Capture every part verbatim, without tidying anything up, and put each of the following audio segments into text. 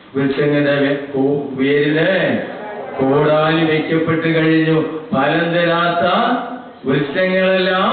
വൃക്ഷങ്ങളുടെ വേരിന് കോടാലി വെക്കപ്പെട്ട് കഴിഞ്ഞു. ഫലം തരാത്ത വൃക്ഷങ്ങളെല്ലാം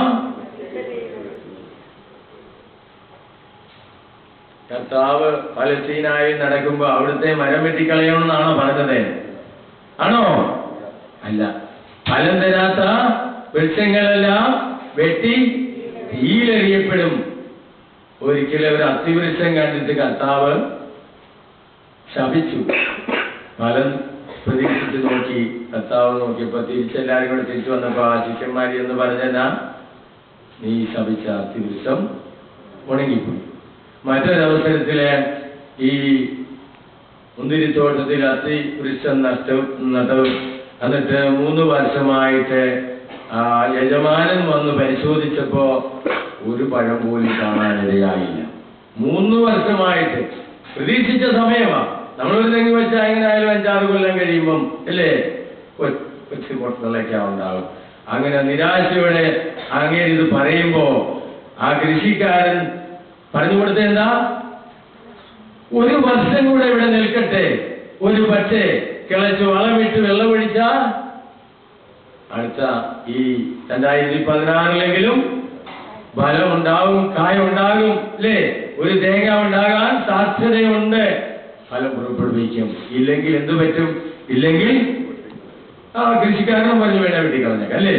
കർത്താവ് പലസ്തീനായി നടക്കുമ്പോ അവിടുത്തെ മരം വെട്ടിക്കളയണമെന്നാണോ പറഞ്ഞത്? ആണോ? അല്ല. ഫലം തരാത്ത വൃക്ഷങ്ങളെല്ലാം വെട്ടി തീയിലെറിയപ്പെടും. ഒരിക്കലും ഒരു അത്തിവൃക്ഷം കണ്ടിട്ട് കർത്താവ് ശപിച്ചു. ഫലം പ്രതീക്ഷിച്ച് നോക്കി കർത്താവ് നോക്കിയപ്പോ തിരിച്ചെല്ലാരും കൂടെ തിരിച്ചു വന്നപ്പോ ആ ശിഷ്യന്മാരി എന്ന് പറഞ്ഞാ നീ ശപിച്ച അത്തിവൃക്ഷം ഉണങ്ങിപ്പോയി. മറ്റൊരവസരത്തില് ഈ മുന്തിരിത്തോട്ടത്തിൽ അത്തിവൃക്ഷം നഷ്ട നട്ടു. എന്നിട്ട് മൂന്ന് വർഷമായിട്ട് ആ യജമാനൻ വന്ന് പരിശോധിച്ചപ്പോ ഒരു പഴം പോലും കാണാനിടയായില്ല. മൂന്ന് വർഷമായിട്ട് പ്രതീക്ഷിച്ച സമയമാ. നമ്മളൊരു തെങ്ങ് വെച്ചാൽ എങ്ങനെയായാലും അഞ്ചാറ് കൊല്ലം കഴിയുമ്പം അല്ലേ കൊച്ചു പൊട്ടലൊക്കെ ഉണ്ടാവും. അങ്ങനെ നിരാശയോടെ അങ്ങേര് ഇത് പറയുമ്പോ ആ കൃഷിക്കാരൻ പറഞ്ഞു കൊടുത്ത എന്താ? ഒരു വർഷം കൂടെ ഇവിടെ നിൽക്കട്ടെ, ഒരു പക്ഷേ കിളച്ച് വളമിട്ട് വെള്ളമൊഴിച്ച അടുത്ത ഈ രണ്ടായിരത്തി പതിനാറിലെങ്കിലും ഫലം ഉണ്ടാവും, കായ ഉണ്ടാകും അല്ലേ? ഒരു തേങ്ങ ഉണ്ടാകാൻ സാധ്യതയുണ്ട്. ഫലം പുറപ്പെടുവിക്കും. ഇല്ലെങ്കിൽ എന്തു പറ്റും? ഇല്ലെങ്കിൽ ആ കൃഷിക്കാരനും പറഞ്ഞു വേണ്ട വെട്ടിക്കളഞ്ഞേക്കാം അല്ലേ?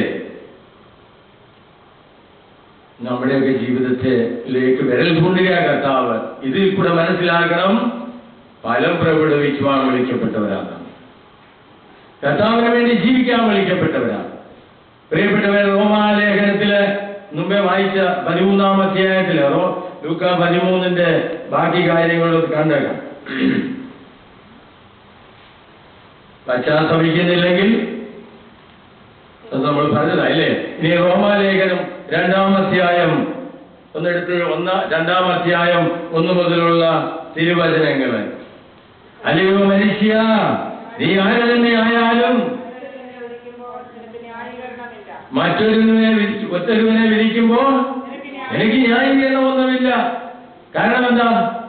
നമ്മുടെയൊക്കെ ജീവിതത്തിലേക്ക് വിരൽ ചൂണ്ടുക കർത്താവ്. ഇതിൽ കൂടെ മനസ്സിലാക്കണം, ഫലം പുറപ്പെടുവിക്കുവാൻ വിളിക്കപ്പെട്ടവരാണ്. കർത്താവിന് വേണ്ടി ജീവിക്കാൻ വിളിക്കപ്പെട്ടവരാണ്. പ്രിയപ്പെട്ടവർ, റോമാലേഖനത്തില് മുമ്പേ വായിച്ച പതിമൂന്നാം അധ്യായത്തില് ലൂക്ക പതിമൂന്നിന്റെ ബാക്കി കാര്യങ്ങളൊക്കെ കണ്ടേക്കാം. പശ്ചാത്തപിക്കുന്നില്ലെങ്കിൽ അത് നമ്മൾ പറഞ്ഞതല്ലേ. ഇനി റോമാലേഖനം രണ്ടാം അധ്യായം ഒന്നെടുത്ത് ഒന്ന രണ്ടാം അധ്യായം ഒന്ന് മുതലുള്ള തിരുവചനങ്ങള്. അല്ലയോ മനുഷ്യ, നീ ആര് തന്നെ ആയാലും മറ്റൊരുവിനെ ഒറ്റൊരുവിനെ വിധിക്കുമ്പോൾ എനിക്ക് ന്യായീകരണമൊന്നുമില്ല. കാരണം എന്താ?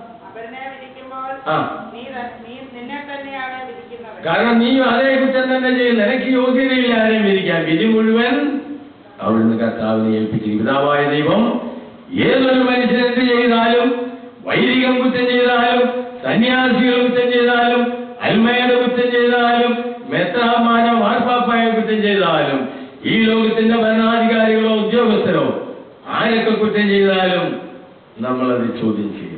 ആ കാരണം നീ അതേ കുറ്റം തന്നെ ചെയ്യുന്നു. എനിക്ക് യോഗ്യതയില്ല ആരെയും വിധിക്കാൻ. വിധി മുഴുവൻ അവിടുന്ന് കർത്താവിനെ ഏൽപ്പിച്ചിരിക്കും. പിതാവായ ദൈവം ഏതൊരു മനുഷ്യൻ എന്ത് ചെയ്താലും, വൈദികം കുറ്റം ചെയ്താലും, സന്യാസികൾ കുറ്റം ചെയ്താലും, അൽമയുടെ കുറ്റം ചെയ്താലും, മെത്രാമാനോ മാർപ്പാപ്പായ കുറ്റം ചെയ്താലും, ഈ ലോകത്തിന്റെ ഭരണാധികാരികളോ ഉദ്യോഗസ്ഥരോ ആരൊക്കെ കുറ്റം ചെയ്താലും നമ്മളത് ചോദ്യം ചെയ്യും.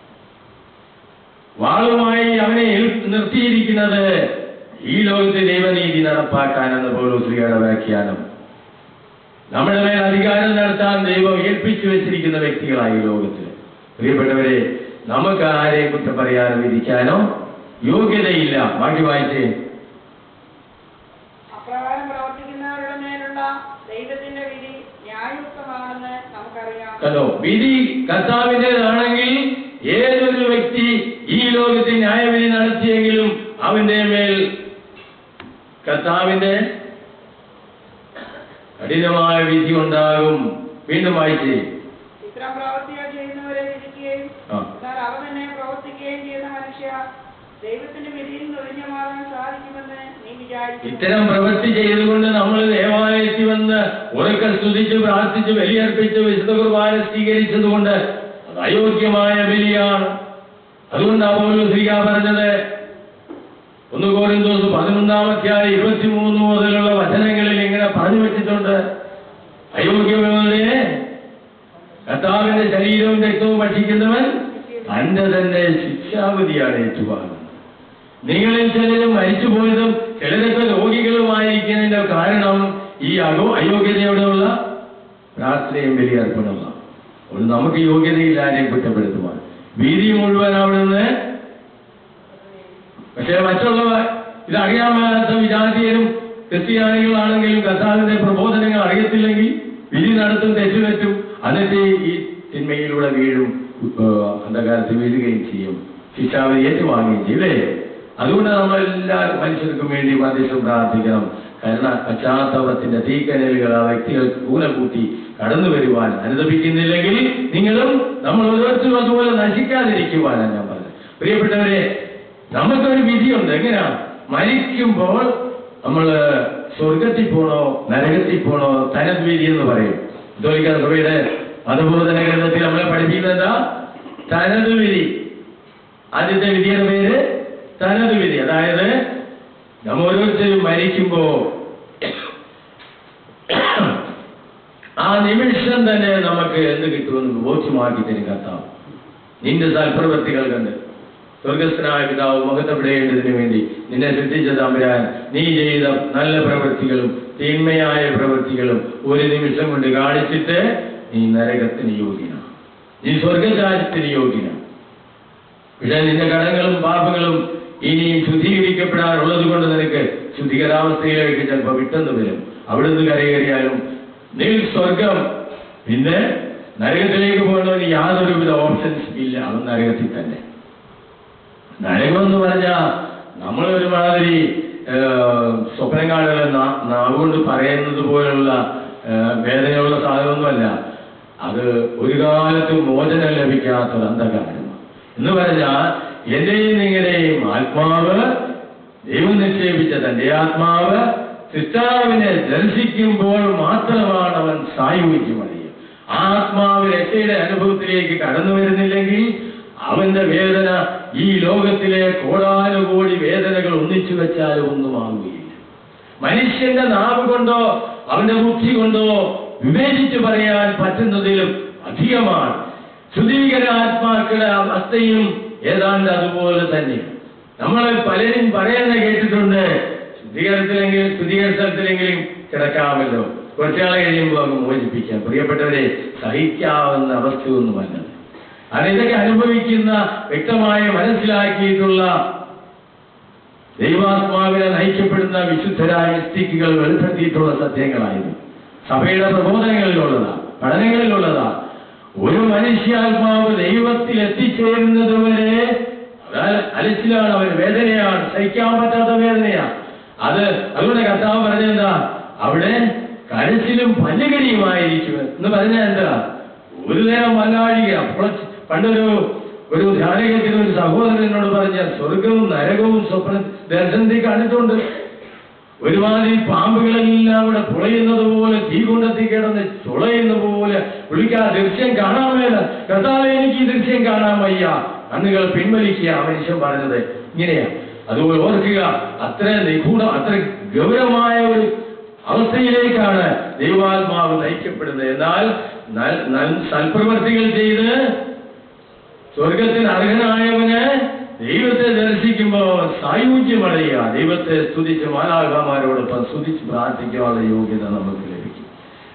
വാളുമായി അവനെ നിർത്തിയിരിക്കുന്നത് ഈ ലോകത്തെ ദൈവനീതി നടപ്പാക്കാനെന്ന് പൗലോസ്ലീഹയുടെ വ്യാഖ്യാനം. നമ്മുടെ മേൽ അധികാരം നടത്താൻ ദൈവം ഏൽപ്പിച്ചു വെച്ചിരിക്കുന്ന വ്യക്തികളായി ലോകത്തിൽ. പ്രിയപ്പെട്ടവരെ, നമുക്ക് ആരെയും കുറ്റം പറയാനോ വിധിക്കാനോ യോഗ്യതയില്ല. ബാക്കി വായിച്ചേ. കണ്ടോ, വിധി കർത്താവിൻ്റെതാണെങ്കിൽ ഏതൊരു വ്യക്തി ഈ ലോകത്തിൽ ന്യായവിധി നടത്തിയെങ്കിലും അവന്റെ മേൽ കർത്താവിന്റെ കഠിനമായ വിധി ഉണ്ടാകും. വീണ്ടും വായിച്ചേ. ഇത്തരം പ്രവൃത്തി ചെയ്തുകൊണ്ട് നമ്മൾ ദേവാലയത്തിൽ വന്ന് ഉറക്കെ സ്തുതിച്ച് പ്രാർത്ഥിച്ച് ബലിയർപ്പിച്ച് വിശുദ്ധ കുർബാന സ്വീകരിച്ചതുകൊണ്ട് അത് അയോഗ്യമായ ബലിയാണ്. അതുകൊണ്ടാണ് പൗലോസ്ലീഹ പറഞ്ഞത്, ഒന്ന് കൊരിന്തോസ് പതിനൊന്നാം അധ്യായം ഇരുപത്തിമൂന്ന് മുതലുള്ള വചനങ്ങളിൽ ഇങ്ങനെ പറഞ്ഞു വെച്ചിട്ടുണ്ട്. അയോഗ്യമുള്ളവരെ കർത്താവിന്റെ ശരീരവും രക്തവും ഭക്ഷിക്കുന്നവൻ തന്റെ തന്നെ ശിക്ഷാവിധിയാണ് ഏറ്റുവാങ്ങുന്നത്. നിങ്ങളിൽ ചിലരും മരിച്ചുപോയതും ചിലരൊക്കെ രോഗികളുമായിരിക്കുന്നതിന്റെ കാരണം ഈ അയോ അയോഗ്യതയോടെയുള്ള പ്രാർത്ഥനയും ബലിയർപ്പണമാണ്. അതുകൊണ്ട് നമുക്ക് യോഗ്യതയില്ല ആരെയും കുറ്റപ്പെടുത്തുവാൻ. വീതി മുഴുവൻ അവിടുന്ന്. പക്ഷെ മറ്റുള്ളവർ ഇതറിയാൻ മേലാത്ത വിജാതീയരും ക്രിസ്ത്യാനികളാണെങ്കിലും കർത്താവിന്റെ പ്രബോധനങ്ങൾ അറിയത്തില്ലെങ്കിൽ വിധി നടത്തും, തെറ്റുപറ്റും. എന്നിട്ട് ഈ തിന്മയിലൂടെ വീഴും, അന്ധകാരത്തിൽ വീഴുകയും ചെയ്യും, ശിക്ഷാവിധി ഏറ്റുവാങ്ങുകയും ചെയ്യും അല്ലേ? അതുകൊണ്ട് നമ്മളെല്ലാ മനുഷ്യർക്കും വേണ്ടി മധ്യസ്ഥം പ്രാർത്ഥിക്കണം. കാരണം പശ്ചാത്തലത്തിന്റെ തീക്കനലുകൾ ആ വ്യക്തികൾ കൂല കൂട്ടി കടന്നു വരുവാൻ അനുദപിക്കുന്നില്ലെങ്കിൽ നിങ്ങളും നമ്മൾ ഓരോരുത്തരും അതുപോലെ നശിക്കാതിരിക്കുവാനാണ് ഞാൻ പറഞ്ഞത്. പ്രിയപ്പെട്ടവരെ, നമുക്കൊരു വിധിയുണ്ട്. എങ്ങനെയാ? മരിക്കുമ്പോൾ നമ്മൾ സ്വർഗത്തിൽ പോണോ നരകത്തിൽ പോണോ തനത് വിധി എന്ന് പറയും. കത്തോലിക്ക സഭയുടെ മതബോധന ഗ്രന്ഥത്തിൽ നമ്മളെ പഠിപ്പിക്കുന്നത് എന്താ? തനത് വിധി. ആദ്യത്തെ വിധിയുടെ പേര് തനത് വിധി. അതായത് നമ്മ ഓരോരുത്തരും മരിക്കുമ്പോ ആ നിമിഷം തന്നെ നമുക്ക് എന്ത് കിട്ടുമെന്ന് ബോധ്യമാക്കി തരും കർത്താവ്. നിന്റെ സൽപ്രവൃത്തികൾ കണ്ട് സ്വർഗസ്ഥനായ പിതാവ് മഹത്വപ്പെടേണ്ടതിനു വേണ്ടി നിന്നെ സൃഷ്ടിച്ച തമ്പുരാൻ നീ ചെയ്ത നല്ല പ്രവൃത്തികളും തിന്മയായ പ്രവൃത്തികളും ഒരു നിമിഷം കൊണ്ട് കാണിച്ചിട്ട് നീ നരകത്തിന് യോഗ്യനാണ്, നീ സ്വർഗരാജ്യത്തിന് യോഗ്യനാണ്. പക്ഷെ നിന്റെ കടങ്ങളും പാപങ്ങളും ഇനിയും ശുദ്ധീകരിക്കപ്പെടാനുള്ളത് കൊണ്ട് നിനക്ക് ശുദ്ധീകരാവസ്ഥയിലേക്ക് ചിലപ്പോൾ വിട്ടെന്ന് വരും. അവിടുന്ന് കരകയറിയാലും നീ സ്വർഗം, പിന്നെ നരകത്തിലേക്ക് പോകുന്നവന് യാതൊരുവിധ ഓപ്ഷൻസ് ഇല്ല. അവൻ നരകത്തിൽ തന്നെ. നരകം എന്ന് പറഞ്ഞാൽ നമ്മൾ ഒരുമാതിരി സ്വപ്നം കാണുക നാവുകൊണ്ട് പറയുന്നത് പോലുള്ള വേദനയുള്ള സാധനമൊന്നുമല്ല. അത് ഒരു കാലത്തും മോചനം ലഭിക്കാത്തൊരു അന്ധകാരമാണ് എന്ന് പറഞ്ഞാൽ എന്റെയും നിങ്ങളുടെയും ആത്മാവ് ദൈവം നിക്ഷേപിച്ച തന്റെ ആത്മാവ് സിസ്റ്റാവിനെ ദർശിക്കുമ്പോൾ മാത്രമാണ് അവൻ സായുജ്യമറിയുക. ആ ആത്മാവ് രക്ഷയുടെ അനുഭവത്തിലേക്ക് കടന്നു വരുന്നില്ലെങ്കിൽ അവന്റെ വേദന ഈ ലോകത്തിലെ കോടാനുകോടി വേദനകൾ ഒന്നിച്ചു വെച്ചാലും ഒന്നും ആവുകയില്ല. മനുഷ്യന്റെ നാവ് കൊണ്ടോ അവന്റെ ബുദ്ധി കൊണ്ടോ വിവേചിച്ച് പറയാൻ പറ്റുന്നതിലും അധികമാണ്. ശുദ്ധീകരാത്മാക്കളുടെ അവസ്ഥയും ഏതാണ്ട് അതുപോലെ തന്നെ. നമ്മൾ പലരും പറയുന്ന കേട്ടിട്ടുണ്ട്, ശുദ്ധീകരണത്തിലെങ്കിലും ശുദ്ധീകരണ സ്ഥലത്തിലെങ്കിലും കിടക്കാമല്ലോ, കുറച്ചാളെ കഴിയുമ്പോൾ അങ്ങ് മോചിപ്പിക്കാം. പ്രിയപ്പെട്ടവരെ, സഹിക്കാവുന്ന അവസ്ഥയൊന്നുമല്ല. അത് ഇതൊക്കെ അനുഭവിക്കുന്ന വ്യക്തമായി മനസ്സിലാക്കിയിട്ടുള്ള ദൈവാത്മാവിനെ നയിക്കപ്പെടുന്ന വിശുദ്ധരായ മിസ്റ്റിക്കുകൾ വെളിപ്പെടുത്തിയിട്ടുള്ള സത്യങ്ങളായിരുന്നു. സഭയുടെ പ്രബോധനങ്ങളിലുള്ളതാ, പഠനങ്ങളിലുള്ളതാ. ഒരു മനുഷ്യാത്മാവ് ദൈവത്തിൽ എത്തിച്ചേരുന്നത് വരെ അതായത് അലച്ചിലാണ്, അവൻ വേദനയാണ്, സഹിക്കാൻ പറ്റാത്ത വേദനയാണ്. അത് അതുകൊണ്ട് കർത്താവ് പറഞ്ഞെന്താ? അവിടെ കരച്ചിലും പല്ലുകടിയുമായിരിക്കും എന്ന് പറഞ്ഞാൽ എന്താ? ഒരു നേരം വല്ലാഴിക. പണ്ടൊരു ഒരു ധ്യാനകത്തിന് ഒരു സഹോദരനോട് പറഞ്ഞ സ്വർഗവും നരകവും സ്വപ്ന ദർശനത്തിൽ കണ്ടിട്ടുണ്ട്. ഒരുമാതിരി പാമ്പുകളെല്ലാം ഇവിടെ പുളയുന്നത് പോലെ, തീകുണ്ടത്തിൽ കിടന്ന് ചുളയുന്ന പോലെ പുള്ളിക്ക് ആ ദൃശ്യം കാണാൻ മേല. കർത്താവേ, എനിക്ക് ഈ ദൃശ്യം കാണാൻ വയ്യ, കണ്ണുകൾ പിൻവലിക്കുക. മനുഷ്യൻ പറഞ്ഞത് ഇങ്ങനെയാ. അതുപോലെ ഓർക്കുക, അത്ര നിഗൂഢം, അത്ര ഗൗരവമായ ഒരു അവസ്ഥയിലേക്കാണ് ദൈവാത്മാവ് നയിക്കപ്പെടുന്നത്. എന്നാൽ സൽപ്രവർത്തികൾ ചെയ്ത് സ്വർഗത്തിന് അർഹനായവന് ദൈവത്തെ ദർശിക്കുമ്പോൾ സായുജ്യമടയുക, ദൈവത്തെ സ്തുതിച്ച് മാലാഖമാരോടൊപ്പം സ്തുതിച്ച് പ്രാർത്ഥിക്കാനുള്ള യോഗ്യത നമുക്ക് ലഭിക്കും.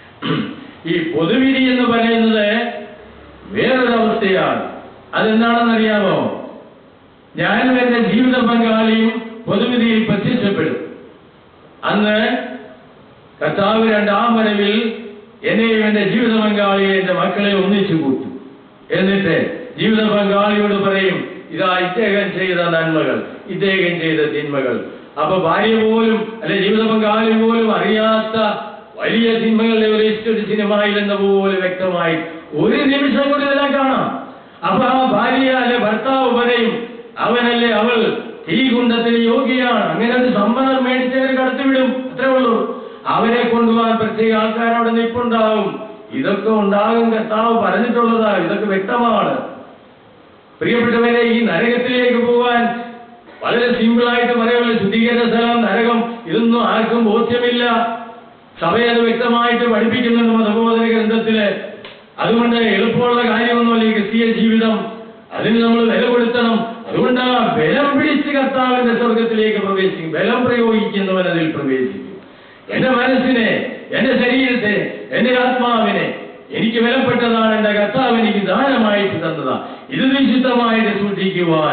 ഈ പൊതുവിധി എന്ന് പറയുന്നത് വേറൊരവസ്ഥയാണ്. അതെന്താണെന്നറിയാമോ? ഞാനും എന്റെ ജീവിത പങ്കാളിയും പൊതുവിധിയിൽ പ്രത്യക്ഷപ്പെടും. അന്ന് കർത്താവ് രണ്ടാം വരവിൽ എന്നെയും എന്റെ ജീവിത പങ്കാളിയെ എന്റെ മക്കളെ ഒന്നിച്ചു കൂട്ടും. എന്നിട്ട് ജീവിത പങ്കാളിയോട് പറയും, ഇതാ ഇദ്ദേഹം ചെയ്ത നന്മകൾ, ഇദ്ദേഹം ചെയ്ത തിന്മകൾ. അപ്പൊ ഭാര്യ പോലും അല്ലെ ജീവിത പങ്കാളി പോലും അറിയാത്ത വലിയ തിന്മകളുടെ ഒരു ലിസ്റ്റ് സിനിമയിൽ എന്ന പോലെ വ്യക്തമായി ഒരു നിമിഷം കൊണ്ട് ഇതെല്ലാം കാണാം. അപ്പൊ ആ ഭാര്യ അല്ലെ ഭർത്താവ് പറയും, അവനല്ലേ അവൾ തീ കുണ്ടത്തിന് യോഗ്യയാണ്, അങ്ങനെ ഒരു സമ്മതം മേടിച്ചവരെ കടത്തിവിടും. അത്രേ ഉള്ളൂ. അവരെ കൊണ്ടുപോകാൻ പ്രത്യേക ആൾക്കാരവിടെ നിൽപ്പുണ്ടാവും. ഇതൊക്കെ ഉണ്ടാകും, കർത്താവ് പറഞ്ഞിട്ടുള്ളതാ. ഇതൊക്കെ വ്യക്തമാണ്. പ്രിയപ്പെട്ടവരെ, ഈ നരകത്തിലേക്ക് പോകാൻ വളരെ സിമ്പിളായിട്ട് പറയുള്ളൂ. ശുദ്ധീകരണ സ്ഥലം, നരകം, ഇതൊന്നും ആർക്കും ബോധ്യമില്ല. സഭയത് വ്യക്തമായിട്ട് പഠിപ്പിക്കുന്നുണ്ട് മതബോധന ഗ്രന്ഥത്തില്. അതുകൊണ്ട് എളുപ്പമുള്ള കാര്യമൊന്നുമല്ല ഈ ക്രിസ്തീയ ജീവിതം. അതിന് നമ്മൾ വില കൊടുക്കണം. അതുകൊണ്ട് ആ ബലം പിടിച്ച് കർത്താവിന്റെ സ്വർഗത്തിലേക്ക് പ്രവേശിക്കും. ബലം പ്രയോഗിക്കുന്നവൻ അതിൽ പ്രവേശിക്കും. എന്റെ മനസ്സിനെ, എന്റെ ശരീരത്തെ, എന്റെ ആത്മാവിനെ എനിക്ക് വിലപ്പെട്ടതാണ് എന്റെ കർത്താവ് എനിക്ക് ദാനമായിട്ട് തന്നതാ. ഇത് നിശ്ചിതമായിട്ട് സൂക്ഷിക്കുവാൻ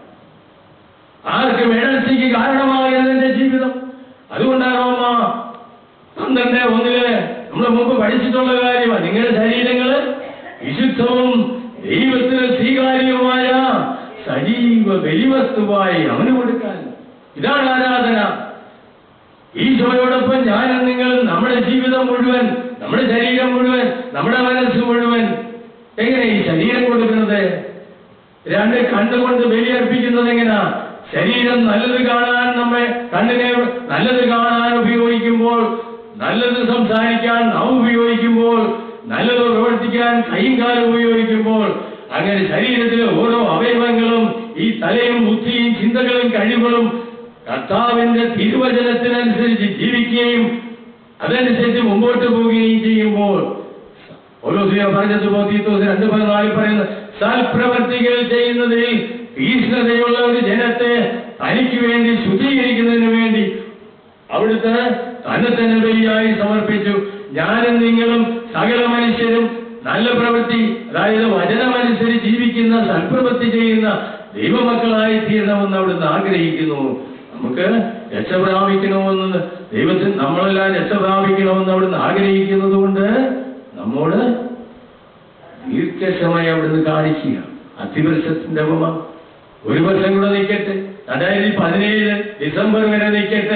ആർക്കും ഇടർച്ചയ്ക്ക് കാരണമാകരുത് എന്റെ ജീവിതം. അതുകൊണ്ടാണ് റോമ പന്ത്രണ്ട് ഒന്നില് നമ്മൾ മുമ്പ് പഠിച്ചിട്ടുള്ള കാര്യമാണ്. നിങ്ങളുടെ ശരീരങ്ങള് വിശുദ്ധവും ദൈവത്തിന് സ്വീകാര്യവുമായ സജീവ ബലിവസ്തുവായി അവന് കൊടുക്കാൻ. ഇതാണ് ആരാധന. ഈശോയോടൊപ്പം ഞാനും നിങ്ങളും നമ്മുടെ ജീവിതം മുഴുവൻ, നമ്മുടെ ശരീരം മുഴുവൻ, നമ്മുടെ മനസ്സ് മുഴുവൻ എങ്ങനെ ഈ ശരീരം കൊടുക്കുന്നത്? രണ്ട് കണ്ണുകൊണ്ട് ബലിയർപ്പിക്കുന്നത് എങ്ങനെയാ? ശരീരം നല്ലത് കാണാൻ നമ്മെ കണ്ണിനെ നല്ലത് കാണാൻ ഉപയോഗിക്കുമ്പോൾ, നല്ലത് സംസാരിക്കാൻ നാം ഉപയോഗിക്കുമ്പോൾ, നല്ലത് പ്രവർത്തിക്കാൻ കൈയും കാലം ഉപയോഗിക്കുമ്പോൾ, അങ്ങനെ ശരീരത്തിലെ ഓരോ അവയവങ്ങളും ഈ തലയും ബുദ്ധിയും ചിന്തകളും കഴിവുകളും കർത്താവിന്റെ തിരുവചനത്തിനനുസരിച്ച് ജീവിക്കുകയും അതനുസരിച്ച് മുമ്പോട്ട് പോവുകയും ചെയ്യുമ്പോൾ, പൗലോസ് പറഞ്ഞതുപോലെ തീത്തോസ് രണ്ട് പതിനാലിൽ പറയുന്ന സൽപ്രവർത്തികൾ ചെയ്യുന്നതിൽ തീക്ഷ്ണതയുള്ള ഒരു ജനത്തെ തനിക്ക് വേണ്ടി ശുദ്ധീകരിക്കുന്നതിന് വേണ്ടി അവിടുത്തെ തന്നെ തന്നെ ബലിയായി സമർപ്പിച്ചു. ഞാനും നിങ്ങളും സകല മനുഷ്യരും നല്ല പ്രവൃത്തി, അതായത് വചനമനുസരിച്ച് ജീവിക്കുന്ന സൽപ്രവൃത്തി ചെയ്യുന്ന ദൈവമക്കളായി തീരണമെന്ന് അവിടുന്ന് ആഗ്രഹിക്കുന്നു. നമുക്ക് രക്ഷ പ്രാപിക്കണമെന്ന് ദൈവത്തിന് നമ്മളെല്ലാം രക്ഷ പ്രാപിക്കണമെന്ന് അവിടുന്ന് ആഗ്രഹിക്കുന്നത് കൊണ്ട് നമ്മോട് ദീർഘക്ഷമയെ അവിടുന്ന് കാണിക്കുക. അതിവർഷത്തിന്റെ ഉപമ ഒരു വർഷം കൂടെ നിൽക്കട്ടെ, രണ്ടായിരത്തി പതിനേഴ് ഡിസംബർ വരെ നിൽക്കട്ടെ.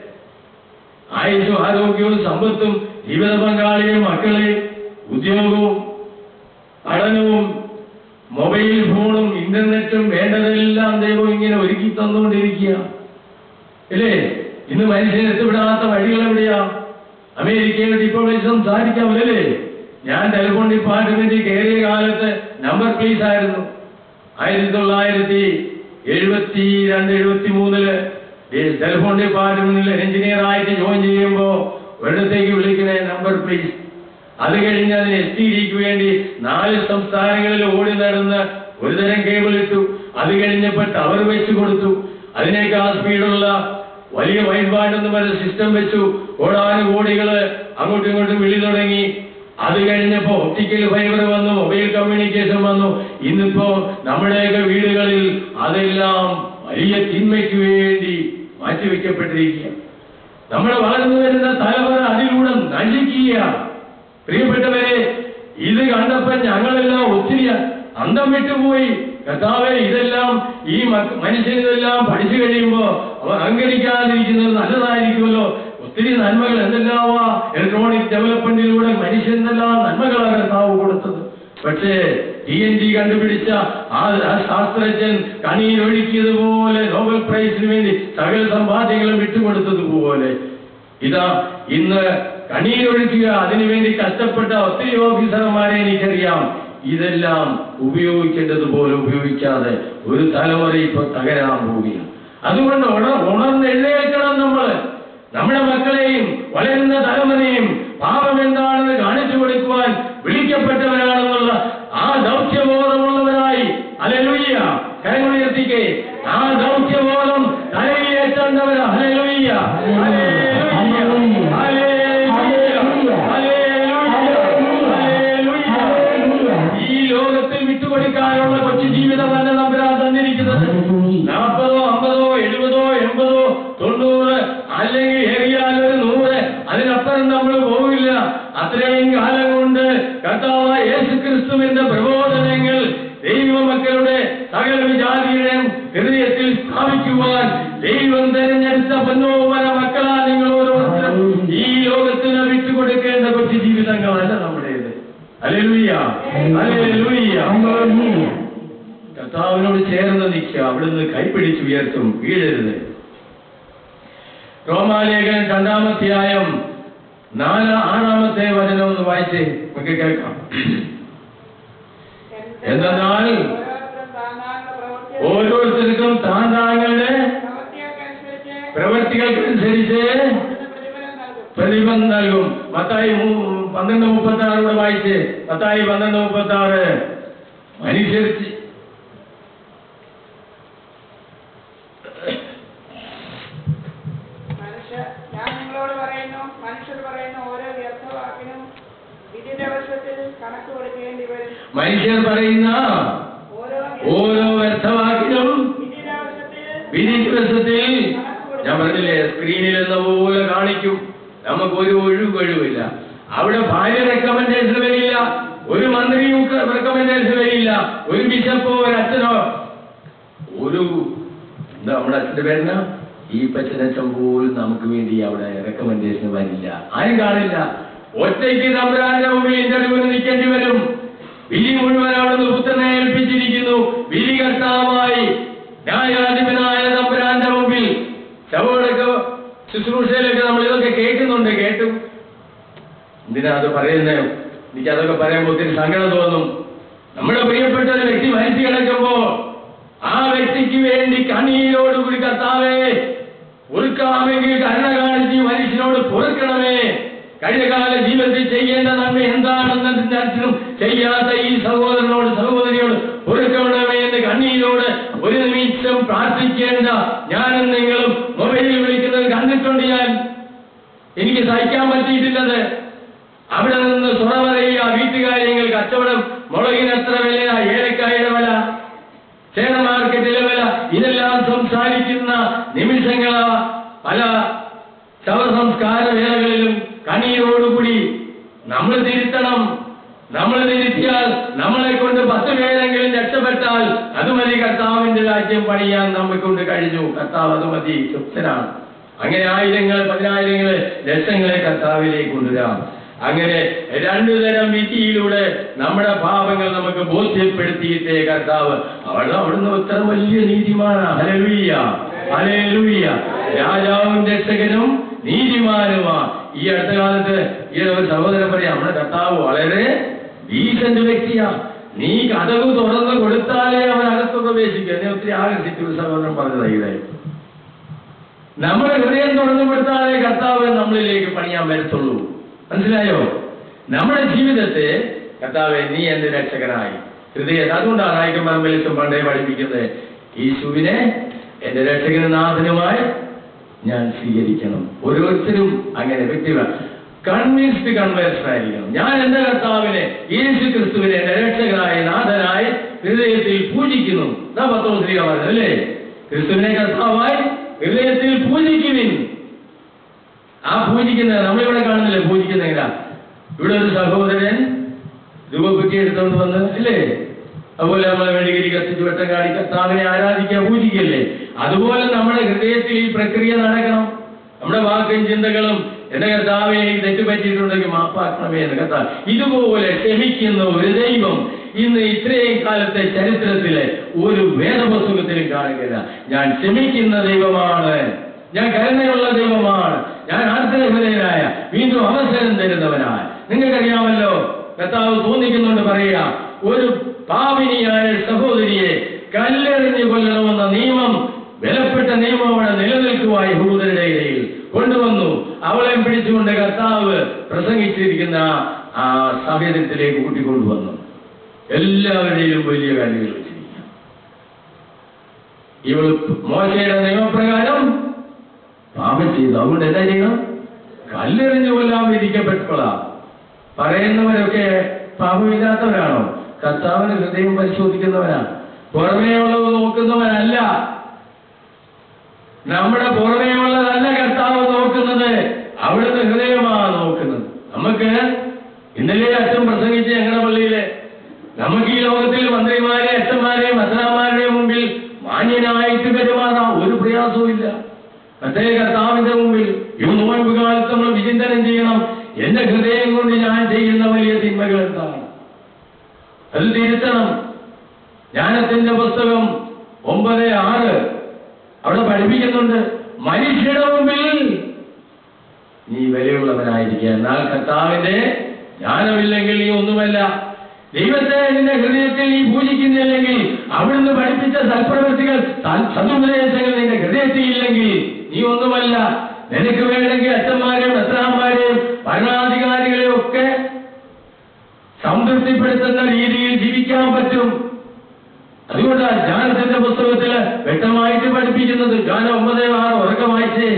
ആയുസ്സും ആരോഗ്യവും സമ്പത്തും ജീവിത പങ്കാളിയും മക്കളെയും ഉദ്യോഗവും പഠനവും മൊബൈൽ ഫോണും ഇന്റർനെറ്റും വേണ്ടതെല്ലാം ദൈവം ഇങ്ങനെ ഒരുക്കി തന്നുകൊണ്ടിരിക്കുക അല്ലേ? ഇന്ന് മനുഷ്യൻ എത്തിപ്പെടാത്ത വഴികൾ എവിടെയാ? അമേരിക്കയുടെ ഡിപ്ലോമസി സംസാരിക്കാമല്ലേ? ഞാൻ ടെലിഫോൺ ഡിപ്പാർട്ട്മെന്റിൽ കയറിയ കാലത്ത് നമ്പർ പ്ലീസ് ആയിരുന്നു. ആയിരത്തി തൊള്ളായിരത്തി എഴുപത്തി രണ്ട് എഴുപത്തി മൂന്നില് ടെലിഫോൺ ഡിപ്പാർട്ട്മെന്റിൽ എഞ്ചിനീയർ ആയിട്ട് ജോയിൻ ചെയ്യുമ്പോ ഒരിടത്തേക്ക് വിളിക്കുന്ന നമ്പർ പ്ലീസ്. അത് കഴിഞ്ഞ് അതിന് എസ് ടി ഡിക്ക് വേണ്ടി നാല് സംസ്ഥാനങ്ങളിൽ ഓടി നടന്ന് ഒരുതരം കേബിൾ ഇട്ടു. അത് കഴിഞ്ഞപ്പോ ടവർ വെച്ച് കൊടുത്തു. അതിനേക്കാൾ സ്പീഡുള്ള വലിയ വൈഡ് ബാൻഡ് എന്ന് പറയുന്ന സിസ്റ്റം വെച്ചു. കോടാനുകോടികള് അങ്ങോട്ടും ഇങ്ങോട്ടും വിളി തുടങ്ങി. അത് കഴിഞ്ഞപ്പോ ഒപ്റ്റിക്കൽ ഫൈബർ വന്നു, മൊബൈൽ കമ്മ്യൂണിക്കേഷൻ വന്നു. ഇന്നിപ്പോ നമ്മുടെയൊക്കെ വീടുകളിൽ അതെല്ലാം വലിയ തിന്മയ്ക്ക് വേണ്ടി മാറ്റിവെക്കപ്പെട്ടിരിക്കുക. നമ്മുടെ വളർന്നു വരുന്ന തലമുറ അതിലൂടെ നശിക്കുക. പ്രിയപ്പെട്ടവരെ, ഇത് കണ്ടപ്പോ ഞങ്ങളെല്ലാം ഒത്തിരി അന്തം വിട്ടുപോയി. കർത്താവേ, ഇതെല്ലാം ഈ മനുഷ്യൻ ഇതെല്ലാം പഠിച്ചു കഴിയുമ്പോ അവ അഹങ്കരിക്കാതിരിക്കുന്നത് നല്ലതായിരിക്കുമല്ലോ. ഒത്തിരി നന്മകൾ എന്തെല്ലാമാ ഇലക്ട്രോണിക് ഡെവലപ്മെന്റിലൂടെ മനുഷ്യൻ എന്തെല്ലാം നന്മകളാണ് കർത്താവ് കൊടുത്തത്. പക്ഷേ ടി എൻ ജി കണ്ടുപിടിച്ച ആ ശാസ്ത്രജ്ഞൻ കണ്ണീരൊഴുക്കിയതുപോലെ നോബൽ പ്രൈസിന് വേണ്ടി സകല സമ്പാദ്യങ്ങളും വിട്ടുകൊടുത്തതുപോലെ ഇതാ ഇന്ന് കണ്ണീരൊഴുക്കുക അതിനുവേണ്ടി കഷ്ടപ്പെട്ട ഒത്തിരി ഓഫീസർമാരെ എനിക്കറിയാം. ഇതെല്ലാം ഉപയോഗിക്കേണ്ടതുപോലെ ഉപയോഗിക്കാതെ ഒരു തലമുറ ഇപ്പൊ തകരാൻ പോവുകയാണ്. അതുകൊണ്ട് ഉണ ഉണർന്നെഴുന്നേൽക്കണം. നമ്മൾ നമ്മുടെ മക്കളെയും വളരുന്ന തലമുറയും പാപം എന്താണെന്ന് കാണിച്ചു കൊടുക്കുവാൻ വിളിക്കപ്പെട്ടവരാണെന്നുള്ള ആ ദൗത്യബോധമുള്ളവരായി ഹല്ലേലൂയ കരങ്ങളുയർത്തിക്കേ. ആ ദൗത്യബോധം തലയിലേറ്റേണ്ടവർ ഹല്ലേലൂയ ഈ ലോകത്തിൽ വിട്ടുകൊടുക്കാനുള്ള കൊച്ചു ജീവിതമല്ല നമ്പരാൻ തന്നിരിക്കുന്നത്. നാൽപ്പതോ അമ്പതോ എഴുപതോ എൺപതോ തൊണ്ണൂറ് അല്ലെങ്കിൽ ഏറിയാൽ ഒരു നൂറ്, അതിനപ്പുറം നമ്മൾ പോവില്ല. അത്രയും കാലം കൊണ്ട് കർത്താവായ യേശു ക്രിസ്തുവിന്റെ പ്രബോധനങ്ങൾ ദൈവമക്കളുടെ സകല വിചാരികളുടെയും ഹൃദയത്തിൽ സ്ഥാപിക്കുവാൻ ദൈവം തെരഞ്ഞെടുത്ത പൊന്നോമന മക്കളാ നിങ്ങൾ ഓരോരുത്തരും ഈ ലോകത്തിന് വിട്ടുകൊടുക്കേണ്ട കൊച്ചു ജീവിതങ്ങളല്ല നമ്മുടേത്. ഹല്ലേലൂയ ഹല്ലേലൂയ. കർത്താവിനോട് ചേർന്ന് നിൽക്കുക. അവിടുന്ന് കൈപിടിച്ച് ഉയർത്തും, വീഴരുത്. റോമാലേഖനം രണ്ടാമധ്യായം നാല് ആറാമത്തെ വചനം ഒന്ന് വായിച്ചേ, നമുക്ക് കേൾക്കാം. എന്നാൽ ഓരോരുത്തർക്കും താൻ താങ്കളുടെ പ്രവൃത്തികൾക്കനുസരിച്ച് പ്രതിഫലം നൽകും. മത്തായി പന്ത്രണ്ട് മുപ്പത്തി ആറോടെ വായിച്ചേ. മത്തായി പന്ത്രണ്ട് മുപ്പത്തി ആറ് മനുഷ്യർ മനുഷ്യർ പറയുന്ന ഓരോ വ്യർത്ഥവാക്കിനും വിധി ദിവസത്തിൽ ഞാൻ പറഞ്ഞില്ലേ, സ്ക്രീനിൽ എന്ന പോലെ കാണിക്കും. നമുക്ക് ഒരു ഒഴിവൊഴിവില്ല. അവിടെ ഭാര്യ റെക്കമെൻഡേഷൻ വരില്ല, ഒരു മന്ത്രിയും റെക്കമെൻഡേഷൻ വരില്ല, ഒരു ബിഷപ്പോ ഒരു അച്ഛനോ ഒരു എന്താ നമ്മുടെ അച്ഛന്റെ പേരുന്ന ഈ പച്ചനച്ചൻ പോലും നമുക്ക് വേണ്ടി അവിടെ റെക്കമെൻഡേഷൻ വരില്ല. ആരും കാണില്ല. ഒറ്റയ്ക്ക് തമ്പുരാന്റെ മുമ്പിൽ ഇന്റർവ്യൂവിന് നിൽക്കേണ്ടി വരും. വിധി മുഴുവൻ അവിടുന്ന് പുത്രനെ ഏൽപ്പിച്ചിരിക്കുന്നു. വിധി കർത്താവായി ന്യായാധിപനായ ശുശ്രൂഷയിലൊക്കെ നമ്മൾ ഇതൊക്കെ കേൾക്കുന്നുണ്ട്. കേട്ടു എന്തിനാ അത് പറയുന്നത്? എനിക്ക് അതൊക്കെ പറയുമ്പോൾ ഒത്തിരി സങ്കടം തോന്നും. നമ്മുടെ പ്രിയപ്പെട്ട ഒരു വ്യക്തി മരിച്ചു കിടക്കുമ്പോൾ ആ വ്യക്തിക്ക് വേണ്ടി കണ്ണീരോടുകൂടി കർത്താവേ പൊറുക്കാമെങ്കിൽ കരുണ കാണിച്ച് മനുഷ്യനോട് പൊറുക്കണമേ, കഴിഞ്ഞകാല ജീവിതത്തിൽ ചെയ്യേണ്ട നന്മ എന്താണെന്നും ചെയ്യാത്ത ഈ സഹോദരനോട് സഹോദരിയോട് പൊറുക്കണമേ എന്ന് കണ്ണീരോട് ഒരു നിമിഷം പ്രാർത്ഥിക്കേണ്ട ഞാനും നിങ്ങളും മൊബൈലിൽ വിളിക്കുന്നത് കണ്ടിട്ടുണ്ട്. ഞാൻ എനിക്ക് സഹിക്കാൻ പറ്റിയിട്ടില്ലത്. അവിടെ നിന്ന് സുറ പറയുക, വീട്ടുകാര്യങ്ങൾ, കച്ചവടം, മുളകിനെത്ര വില, ഏലക്കായുടെ വില, ചേന മാർക്കറ്റിലെ വില, ഇതെല്ലാം സംസാരിക്കുന്ന നിമിഷങ്ങളാ. പല ശവസംസ്കാര വേളകളിലും കണ്ണീരോടുകൂടി നമ്മൾ തിരുത്തണം. നമ്മൾ തിരുത്തിയാൽ നമ്മളെ കൊണ്ട് പത്ത് പേരെങ്കിലും രക്ഷപ്പെട്ടാൽ അത് മതി കർത്താവിന്റെ രാജ്യം പണിയാൻ നമ്മെ കൊണ്ട് കഴിഞ്ഞു. കർത്താവ് അത് മതി, തൃപ്തനാണ്. അങ്ങനെ ആയിരങ്ങൾ പതിനായിരങ്ങളെ ലക്ഷങ്ങളെ കർത്താവിലേക്ക് കൊണ്ടുവരാം. അങ്ങനെ രണ്ടു തരം വിധിയിലൂടെ നമ്മുടെ പാപങ്ങൾ നമുക്ക് ബോധ്യപ്പെടുത്തിയിട്ടേ കർത്താവ് അവൾ അവിടുന്ന് ഇത്ര വലിയ നീതിമാനാ. Hallelujah, hallelujah. രാജാവും രക്ഷകനും നീതിമാനുമാ. ഈ അടുത്ത കാലത്ത് ഈ ഒരു സഹോദരൻ പറയാം, നമ്മുടെ കർത്താവ് വളരെ ഡീസന്റ് വ്യക്തിയാ. നീ കതകു തുറന്ന് കൊടുത്താലേ അവൻ അകത്ത് പ്രവേശിക്കുക. എന്നെ ഒത്തിരി ആകർഷിച്ചു ഒരു സഹോദരൻ പറഞ്ഞത് ഇതായി. നമ്മുടെ ഹൃദയം തുറന്നു കൊടുത്താലേ കർത്താവ് നമ്മളിലേക്ക് പണിയാൻ വരത്തുള്ളൂ. മനസ്സിലായോ? നമ്മുടെ ജീവിതത്തെ കർത്താവെ നീ എന്റെ രക്ഷകനായി ഹൃദയം. അതുകൊണ്ടാണ് ഐക്യമർമ്മലിസം പണ്ടേ പഠിപ്പിക്കുന്നത്, യേശുവിനെ എന്റെ രക്ഷകനും നാഥനുമായി ഞാൻ സ്വീകരിക്കണം. ഓരോരുത്തരും അങ്ങനെ വ്യക്തികൾ കൺവിൻസ്ഡ് കൺവേർഷൻ ആയിരിക്കണം. ഞാൻ എന്റെ കർത്താവിനെ യേശു ക്രിസ്തുവിനെ എന്റെ രക്ഷകനായി നാഥനായി ഹൃദയത്തിൽ പൂജിക്കുന്നു. പത്രോസ്ലീഹ പറഞ്ഞു അല്ലേ, ക്രിസ്തുവിനെ കർത്താവായി ഹൃദയത്തിൽ പൂജിക്കുവിൻ. ആ പൂജിക്കുന്നത് നമ്മളിവിടെ കാണുന്നില്ലേ? പൂജിക്കുന്ന എങ്ങനെയാ? ഇവിടെ ഒരു സഹോദരൻ രൂപപ്പെട്ടി എടുത്തോണ്ട് വന്ന് അല്ലേ, അതുപോലെ നമ്മളെ വെളികിരി കത്തിച്ച് വെട്ടം കാടി കർത്താവിനെ ആരാധിക്കാൻ പൂജിക്കല്ലേ? അതുപോലെ നമ്മുടെ ഹൃദയത്തിൽ ഈ പ്രക്രിയ നടക്കണം. നമ്മുടെ വാക്കും ചിന്തകളും എന്റെ കർത്താവെ തെറ്റുപറ്റിയിട്ടുണ്ടെങ്കിൽ മാപ്പാക്കണമേ എന്ന് കർത്താവ്. ഇതുപോലെ ക്ഷമിക്കുന്ന ഒരു ദൈവം ഇന്ന് ഇത്രയും കാലത്തെ ചരിത്രത്തിലെ ഒരു വേദപുസ്തകത്തിലും കാണുകയില്ല. ഞാൻ ക്ഷമിക്കുന്ന ദൈവമാണ്, ഞാൻ കരുണയുള്ള ദൈവമാണ്, ഞാൻ ആർദ്രഹൃദയനായ വീണ്ടും അവസരം തരുന്നവനായ. നിങ്ങൾക്കറിയാമല്ലോ, കർത്താവ് തോന്നിക്കുന്നുണ്ട് പറയുക, ഒരു പാപിനിയായ സഹോദരിയെ കല്ലെറിഞ്ഞു കൊല്ലണമെന്ന നിയമം, വിലപ്പെട്ട നിയമം അവിടെ നിലനിൽക്കുവായി യഹൂദരുടെ ഇടയിൽ കൊണ്ടുവന്നു. അവളെ പിടിച്ചുകൊണ്ട് കർത്താവ് പ്രസംഗിച്ചിരിക്കുന്ന ആ സാഹചര്യത്തിലേക്ക് കൂട്ടിക്കൊണ്ടുവന്നു. എല്ലാവരുടെയും വലിയ കാര്യങ്ങൾ വെച്ചിരിക്കുക. ഇവൾ മോശയുടെ നിയമപ്രകാരം പാപം ചെയ്തു. അതുകൊണ്ട് എന്താ ചെയ്യണം? കല്ലെറിഞ്ഞു കൊല്ലാൻ വിധിക്കപ്പെട്ടോളാ. പറയുന്നവരൊക്കെ പാപമില്ലാത്തവരാണോ? കർത്താവിന് ഹൃദയം പരിശോധിക്കുന്നവനാണ്, പുറമേ ഉള്ളത് നോക്കുന്നവനല്ല. നമ്മുടെ പുറമേ ഉള്ളതല്ല കർത്താവ് നോക്കുന്നത്, അവിടുന്ന് ഹൃദയമാണ് നോക്കുന്നത്. നമുക്ക് ഇന്നലെ അച്ഛൻ പ്രസംഗിച്ച് ഞങ്ങളുടെ പള്ളിയിലെ നമുക്ക് ഈ ലോകത്തിൽ മന്ത്രിമാരെ അച്ഛന്മാരെയും അച്ഛനമാരുടെയും മുമ്പിൽ മാന്യനായിട്ട് പെരുമാറാം, ഒരു പ്രയാസവും ഇല്ല. മറ്റേ കർത്താവിന്റെ മുമ്പിൽ ഈ നോയമ്പ് കാലത്ത് നമ്മൾ വിചിന്തനം ചെയ്യണം, എന്റെ ഹൃദയം കൊണ്ട് ഞാൻ ചെയ്യുന്ന വലിയ തിന്മകൾ എന്താണ്, അത് തിരുത്തണം. ജ്ഞാനത്തിന്റെ പുസ്തകം ഒമ്പത് ആറ് അവിടെ പഠിപ്പിക്കുന്നുണ്ട്, മനുഷ്യരുടെ മുമ്പിൽ നീ വിലയുള്ളവനായിരിക്കുക, എന്നാൽ കർത്താവിന്റെ ജ്ഞാനമില്ലെങ്കിൽ നീ ഒന്നുമല്ല. ദൈവത്തെ നിന്റെ ഹൃദയത്തിൽ നീ പൂജിക്കുന്നില്ലെങ്കിൽ, അവിടുന്ന് പഠിപ്പിച്ച സൽപ്രവൃത്തികൾ സതുപദേശങ്ങൾ നിന്റെ ഹൃദയത്തിൽ ഇല്ലെങ്കിൽ നീ ഒന്നുമല്ല. നിനക്ക് വേണമെങ്കിൽ അച്ഛന്മാരെയും അച്ഛനമാരെയും ഭരണാധികാരികളെയും ഒക്കെ സംതൃപ്തിപ്പെടുത്തുന്ന രീതിയിൽ ജീവിക്കാൻ പറ്റും. അതുകൊണ്ടാണ് ജ്ഞാനത്തിന്റെ പുസ്തകത്തില് വ്യക്തമായിട്ട് പഠിപ്പിക്കുന്നത്. ജ്ഞാനം ഒമ്പത് ആറ് ഉറക്കം വായിച്ചേ.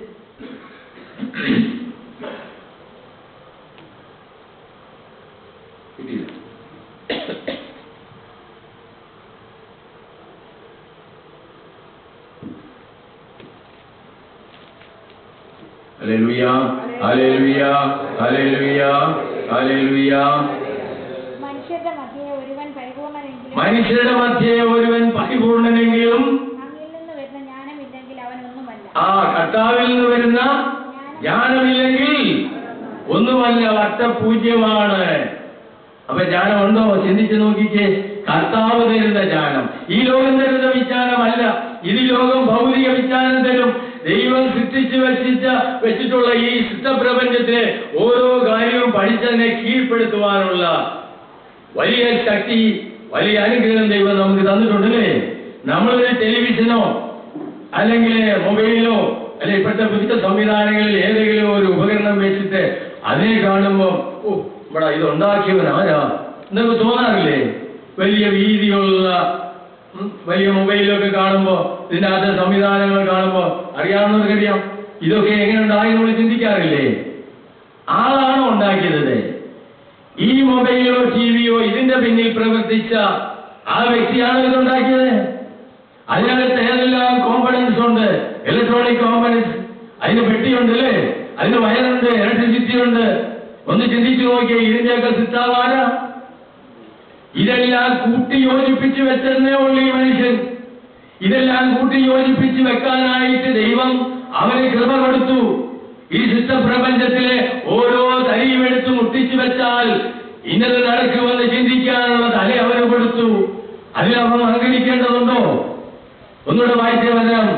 ഹല്ലേലൂയ, ഹല്ലേലൂയ, ഹല്ലേലൂയ, ഹല്ലേലൂയ. മനുഷ്യരുടെ മധ്യേ ഒരുവൻ പരിപൂർണനെങ്കിലും മനുഷ്യരുടെ മധ്യേ ഒരുവൻ പരിപൂർണനെങ്കിലും അങ്ങിൽ നിന്ന് വരുന്ന ജ്ഞാനമില്ലെങ്കിൽ അവൻ ഒന്നുമല്ല. ആ കർത്താവിൽ നിന്ന് വരുന്ന ജ്ഞാനമില്ലെങ്കിൽ ഒന്നുമല്ല, വട്ടപൂജ്യമാണ്. അപ്പൊ ജ്ഞാനം ഉണ്ടോ? ചിന്തിച്ചു നോക്കിക്കേ. കർത്താവ് തരുന്ന ജ്ഞാനം ഈ ലോകം തരുന്ന വിജ്ഞാനമല്ല. ഇത് ലോകം ഭൗതിക വിജ്ഞാനം തരും. ദൈവം സൃഷ്ടിച്ചു വെച്ചിച്ച വെച്ചിട്ടുള്ള ഈ സൃഷ്ടപ്രപഞ്ചത്തിലെ ഓരോ കാര്യവും പഠിച്ചതിനെ കീഴ്പ്പെടുത്തുവാനുള്ള വലിയ ശക്തി, വലിയ അനുഗ്രഹം ദൈവം നമുക്ക് തന്നിട്ടുണ്ടല്ലേ. നമ്മളൊരു ടെലിവിഷനോ അല്ലെങ്കിൽ മൊബൈലോ അല്ലെങ്കിൽ ഇപ്പോഴത്തെ പുതിയ സംവിധാനങ്ങളിൽ ഏതെങ്കിലും ഒരു ഉപകരണം വെച്ചിട്ട് അതിനെ കാണുമ്പോൾ ഓ ഇവിടെ ഇതുണ്ടാക്കിയവൻ ആരാ എന്നൊക്കെ തോന്നാറില്ലേ? വലിയ വീതിയുള്ള വലിയ മൊബൈലൊക്കെ കാണുമ്പോൾ ഇതിൻ്റെ അകത്തെ സംവിധാനങ്ങൾ കാണുമ്പോൾ അറിയാവുന്നവർക്കറിയാം ഇതൊക്കെ എങ്ങനെ ഉണ്ടായി നമ്മൾ ചിന്തിക്കാറില്ലേ? ആളാണോ ഉണ്ടാക്കിയത്? ഈ മൊബൈലോ ടിവിയോ ഇതിന്റെ പിന്നിൽ പ്രവർത്തിച്ച ആ വ്യക്തിയാണോ ഇതുണ്ടാക്കിയത്? അതിനകത്ത് ഏതെല്ലാം കോമ്പണൻസ് ഉണ്ട്? ഇലക്ട്രോണിക് കോമ്പണൻസ്, അതിന് പെട്ടിയുണ്ട് അല്ലേ, അതിന് വയറുണ്ട്, ഇലക്ട്രിസിറ്റി ഉണ്ട്. ഒന്ന് ചിന്തിച്ചു നോക്കിയേ, ഇതിന്റെയൊക്കെ സിദ്ധാവാരാ? ഇതെല്ലാം കൂട്ടി യോജിപ്പിച്ച് വെച്ചെന്നേ ഉള്ളൂ ഈ മനുഷ്യൻ. ഇതെല്ലാം കൂട്ടി യോജിപ്പിച്ച് വെക്കാനായിട്ട് ദൈവം അവന് കൃപ കൊടുത്തു. ഈ ശുദ്ധപ്രപഞ്ചത്തിലെ ഓരോ തരിയും എടുത്ത് മുട്ടിച്ചു വെച്ചാൽ ഇന്നത് നടക്കുമെന്ന് ചിന്തിക്കാനുള്ള തല അവന് കൊടുത്തു. അതിൽ അവൻ അഹങ്കരിക്കേണ്ടതുണ്ടോ? ഒന്നുകൂടെ വായിച്ചേ വരാം.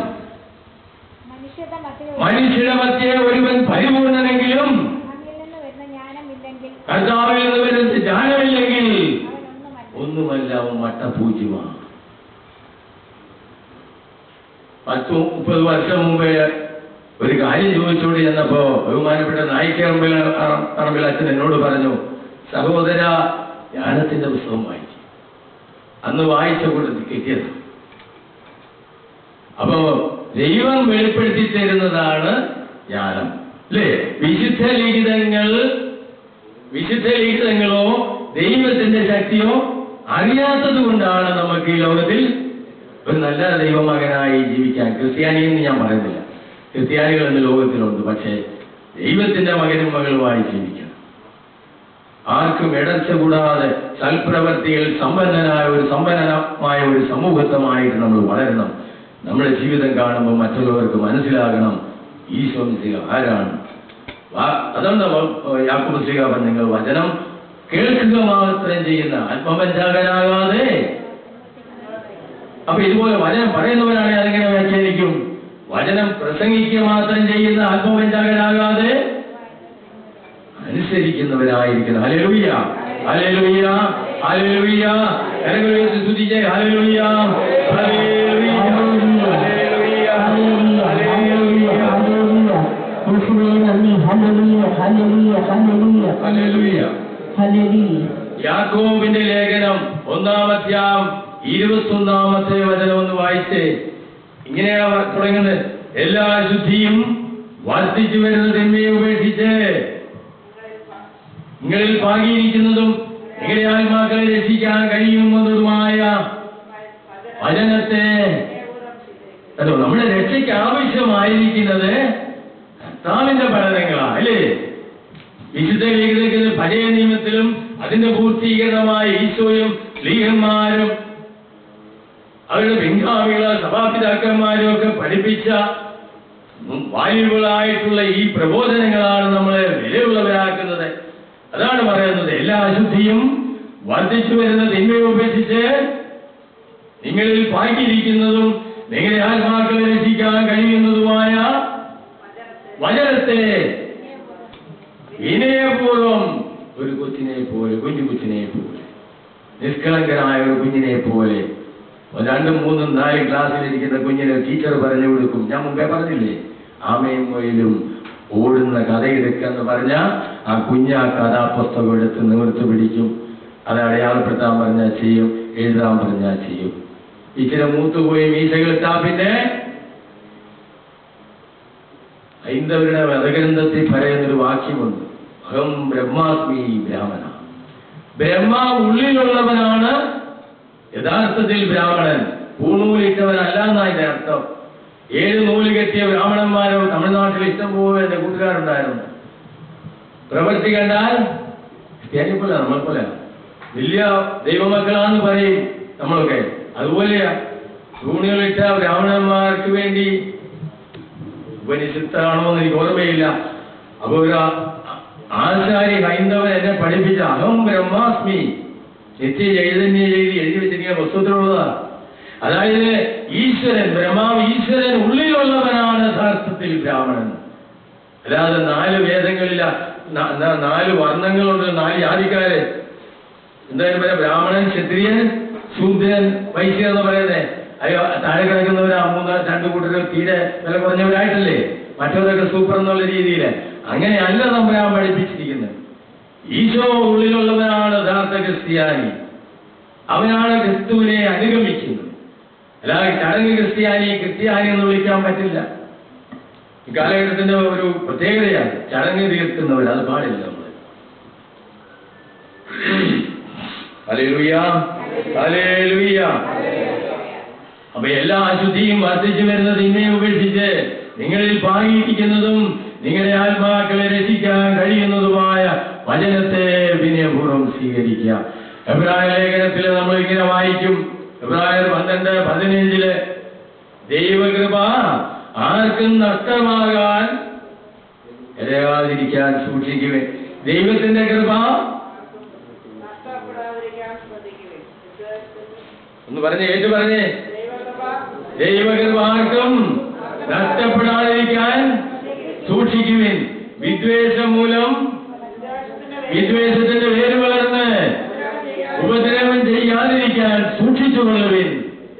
മനുഷ്യരുടെ മധ്യേ ഒരുവൻ പരിപൂർണനെങ്കിലും കർത്താവിൽ നിന്ന് വരുന്ന ജ്ഞാനമില്ലെങ്കിൽ ഒന്നുമല്ല, അവൻ മട്ടപൂജ്യമാണ്. പത്ത് മുപ്പത് വർഷം മുമ്പേ ഒരു കാര്യം ചോദിച്ചുകൊണ്ട് ചെന്നപ്പോ ബഹുമാനപ്പെട്ട നായിക്കറമ്പിൽ പറമ്പിൽ അച്ഛൻ എന്നോട് പറഞ്ഞു, സഹോദര ജ്ഞാനത്തിന്റെ പുസ്തകം വായിച്ചു. അന്ന് വായിച്ച കൂട്ടത്തിൽ കിട്ടിയത്. അപ്പോ ദൈവം വെളിപ്പെടുത്തി തരുന്നതാണ് ജ്ഞാനം അല്ലേ? വിശുദ്ധ ലിഖിതങ്ങൾ വിശുദ്ധ ലിഖിതങ്ങളോ ദൈവത്തിന്റെ ശക്തിയോ അറിയാത്തത് കൊണ്ടാണ് നമുക്ക് ഈ ലോകത്തിൽ ഒരു നല്ല ദൈവമകനായി ജീവിക്കാൻ. ക്രിസ്ത്യാനിയെന്ന് ഞാൻ പറയുന്നില്ല, ക്രിസ്ത്യാനികൾ എന്ന ലോകത്തിലുണ്ട്. പക്ഷേ ദൈവത്തിന്റെ മകനും മകളുമായി ജീവിക്കണം. ആർക്കും ഇടർച്ച കൂടാതെ സൽപ്രവർത്തികൾ സമ്പന്നനായ ഒരു സമ്പന്നമായ ഒരു സമൂഹത്വമായിട്ട് നമ്മൾ വളരണം. നമ്മുടെ ജീവിതം കാണുമ്പോൾ മറ്റുള്ളവർക്ക് മനസ്സിലാകണം ഈശോ മിശിഹ ആരാണ്. അതുകൊണ്ട് യാക്കോബ് ശ്ലീഹ നിങ്ങൾ വചനം കേൾക്കുക മാത്രം ചെയ്യുന്ന ആത്മപഞ്ചാകനാകാതെ. അപ്പൊ ഇതുപോലെ വചനം പറയുന്നവരാണെങ്കിൽ അതെങ്ങനെ വ്യാഖ്യാനിക്കും? വചനം പ്രസംഗിക്കുക മാത്രം ചെയ്യുന്ന ആത്മപഞ്ചാകനാകാതെ അനുസരിക്കുന്നവരായിരിക്കണം. ഹല്ലേലൂയ, ഹല്ലേലൂയ, ഹല്ലേലൂയ. കരങ്ങൾ സ്തുതിച്ചേ ഹല്ലേലൂയ, ഹല്ലേലൂയ, ഹല്ലേലൂയ, ഹല്ലേലൂയ, ഹല്ലേലൂയ. യാക്കോബിന്റെ ലേഖനം ഒന്നാം അധ്യായം ഇരുപത്തി ഒന്നാമത്തെ വചനം ഒന്ന് വായിച്ചേ. ഇങ്ങനെയാ തുടങ്ങുന്നത്. എല്ലാ ശുദ്ധിയും വർദ്ധിച്ചു വരുന്ന തിന്മയെ ഉപേക്ഷിച്ച് നിങ്ങളിൽ പാകിയിരിക്കുന്നതും നിങ്ങളുടെ ആത്മാക്കളെ രക്ഷിക്കാൻ കഴിയുന്നതുമായ വചനത്തെ, അതോ നമ്മുടെ രക്ഷയ്ക്ക് ആവശ്യമായിരിക്കുന്നത് കർത്താവിന്റെ പഠനങ്ങളാണ് അല്ലേ? വിശുദ്ധ ലിഖിതത്തിൽ പഴയ നിയമത്തിലും അതിന്റെ പൂർത്തീകരണമായ ഈശോയും ശ്ലീഹന്മാരും അവരുടെ പിൻഗാമികളെ സഭാപിതാക്കന്മാരും ഒക്കെ പഠിപ്പിച്ച വാല്യുകളായിട്ടുള്ള ഈ പ്രബോധനങ്ങളാണ് നമ്മളെ വിലയുള്ളവരാക്കുന്നത്. അതാണ് പറയുന്നത്, എല്ലാ അശുദ്ധിയും വർദ്ധിച്ചു വരുന്ന തിന്മയെ ഉപേക്ഷിച്ച് നിങ്ങളിൽ പാകിയിരിക്കുന്നതും നിങ്ങളുടെ ആത്മാക്കളെ രക്ഷിക്കാൻ കഴിയുന്നതുമായ വചനത്തെ വിനയപൂർവം ഒരു കൊച്ചിനെ പോലെ, കുഞ്ഞു കൊച്ചിനെ പോലെ, നിഷ്കളങ്കനായ ഒരു കുഞ്ഞിനെ പോലെ, രണ്ടും മൂന്നും നാലും ക്ലാസ്സിലിരിക്കുന്ന കുഞ്ഞിനെ ടീച്ചർ പറഞ്ഞു കൊടുക്കും. ഞാൻ മുമ്പേ പറഞ്ഞില്ലേ, ആമയും മൊയിലും ഓടുന്ന കഥയെടുക്കെന്ന് പറഞ്ഞാൽ ആ കുഞ്ഞ് ആ കഥാപുസ്തകം എടുത്ത് നിവർത്തി പിടിക്കും. അത് അടയാളപ്പെടുത്താൻ പറഞ്ഞാൽ ചെയ്യും, എഴുതാൻ പറഞ്ഞാൽ ചെയ്യും. ഇച്ചിരി മൂത്തുപോയി മീശകളിട്ടാ പിന്നെ ഹൈന്ദവരുടെ മതഗ്രന്ഥത്തിൽ പറയുന്നൊരു വാക്യമുണ്ട്, അഹം ബ്രഹ്മാസ്മി ബ്രാഹ്മണ. ബ്രഹ്മാവ് ഉള്ളിലുള്ളവനാണ് യഥാർത്ഥത്തിൽ ബ്രാഹ്മണൻ, പൂണൂലിട്ടവനല്ല എന്നതിന്റെ അർത്ഥം. ഏഴ് നൂല് കെട്ടിയ ബ്രാഹ്മണന്മാരോ തമിഴ്നാട്ടിൽ ഇഷ്ടം പോലെ എന്റെ കൂട്ടുകാരുണ്ടായിരുന്നു. പ്രവൃത്തി കണ്ടാൽ ക്രിസ്ത്യാനിപ്പോലെ നമ്മളെ പോലെ വലിയ ദൈവമക്കളാന്ന് പറയും നമ്മളൊക്കെ. അതുപോലെയാ തൂണുകളിട്ട ബ്രാഹ്മണന്മാർക്ക് വേണ്ടി ഉപനിഷത്താണോ എന്ന് എനിക്ക് ഓർമ്മയില്ല. അപ്പൊ ഒരു ആചാര്യ ഹൈന്ദവൻ എന്നെ പഠിപ്പിച്ച അഹം ബ്രഹ്മാസ്മി നിത്യ ചൈതന്യ ചെയ്ത് എഴുതി വെച്ചിരിക്കുന്ന പുസ്തകത്തിലുള്ളതാ. അതായത് ഈശ്വരൻ, ബ്രഹ്മാവ് ഈശ്വരൻ ഉള്ളിലുള്ളവനാണ് യഥാർത്ഥ എങ്കിൽ ബ്രാഹ്മണൻ. അല്ലാതെ നാല് വേദങ്ങളില്ല, നാല് വർണ്ണങ്ങളുണ്ട്, നാല് ജാതിക്കാര്. എന്തായാലും പറയാം, ബ്രാഹ്മണൻ, ക്ഷത്രിയൻ, ശൂദ്രൻ, വൈശ്യൻ എന്ന് പറയുന്നേ. അയ്യോ, താഴെ കിടക്കുന്നവര് ആ മൂന്ന് രണ്ടു കൂട്ടരും തീരെ വില കുറഞ്ഞവരായിട്ടല്ലേ, മറ്റവരൊക്കെ സൂപ്പർ എന്നുള്ള രീതിയിൽ. അങ്ങനെയല്ല തമ്പുരാൻ പഠിപ്പിച്ചിരിക്കുന്നത്. ഈശോ ഉള്ളിലുള്ളവനാണ് യഥാർത്ഥ ക്രിസ്ത്യാനി. അവനാണ് ക്രിസ്തുവിനെ അനുഗമിക്കുന്നത്. അല്ലാതെ ചടങ്ങ് ക്രിസ്ത്യാനി ക്രിസ്ത്യാനി എന്ന് വിളിക്കാൻ പറ്റില്ല. ഈ കാലഘട്ടത്തിന്റെ ഒരു പ്രത്യേകതയാണ് ചടങ്ങ് തീർക്കുന്നവർ. അത് പാടില്ല നമ്മൾ. ഹല്ലേലൂയ, ഹല്ലേലൂയ. അപ്പൊ എല്ലാ അശുദ്ധിയും വർദ്ധിച്ചു വരുന്നത് ഇന്നെ ഉപേക്ഷിച്ച് നിങ്ങളിൽ പാകിയിരിക്കുന്നതും നിങ്ങളുടെ ആത്മാക്കളെ രക്ഷിക്കാൻ കഴിയുന്നതുമായ വചനത്തെ വിനയപൂർവ്വം സ്വീകരിക്കുക. എബ്രായ ലേഖനത്തിൽ നമ്മൾ ഇങ്ങനെ വായിക്കും. എബ്രായർ പന്ത്രണ്ട് പതിനഞ്ചില് ദൈവകൃപ ആർക്കും നഷ്ടമാകാൻ ഇടയാതിരിക്കാൻ സൂക്ഷിക്കുവേ. ദൈവത്തിന്റെ കൃപ ഒന്ന് പറഞ്ഞേ, ഏറ്റു പറഞ്ഞേ. ദൈവകൃപ ആർക്കും നഷ്ടപ്പെടാതിരിക്കാൻ സൂക്ഷിക്കുവിൻ. വിദ്വേഷം മൂലം വിദ്വേഷത്തിന്റെ വേര് വളർന്ന് ഉപദ്രവം ചെയ്യാതിരിക്കാൻ സൂക്ഷിച്ചുകൊള്ളുവിൻ.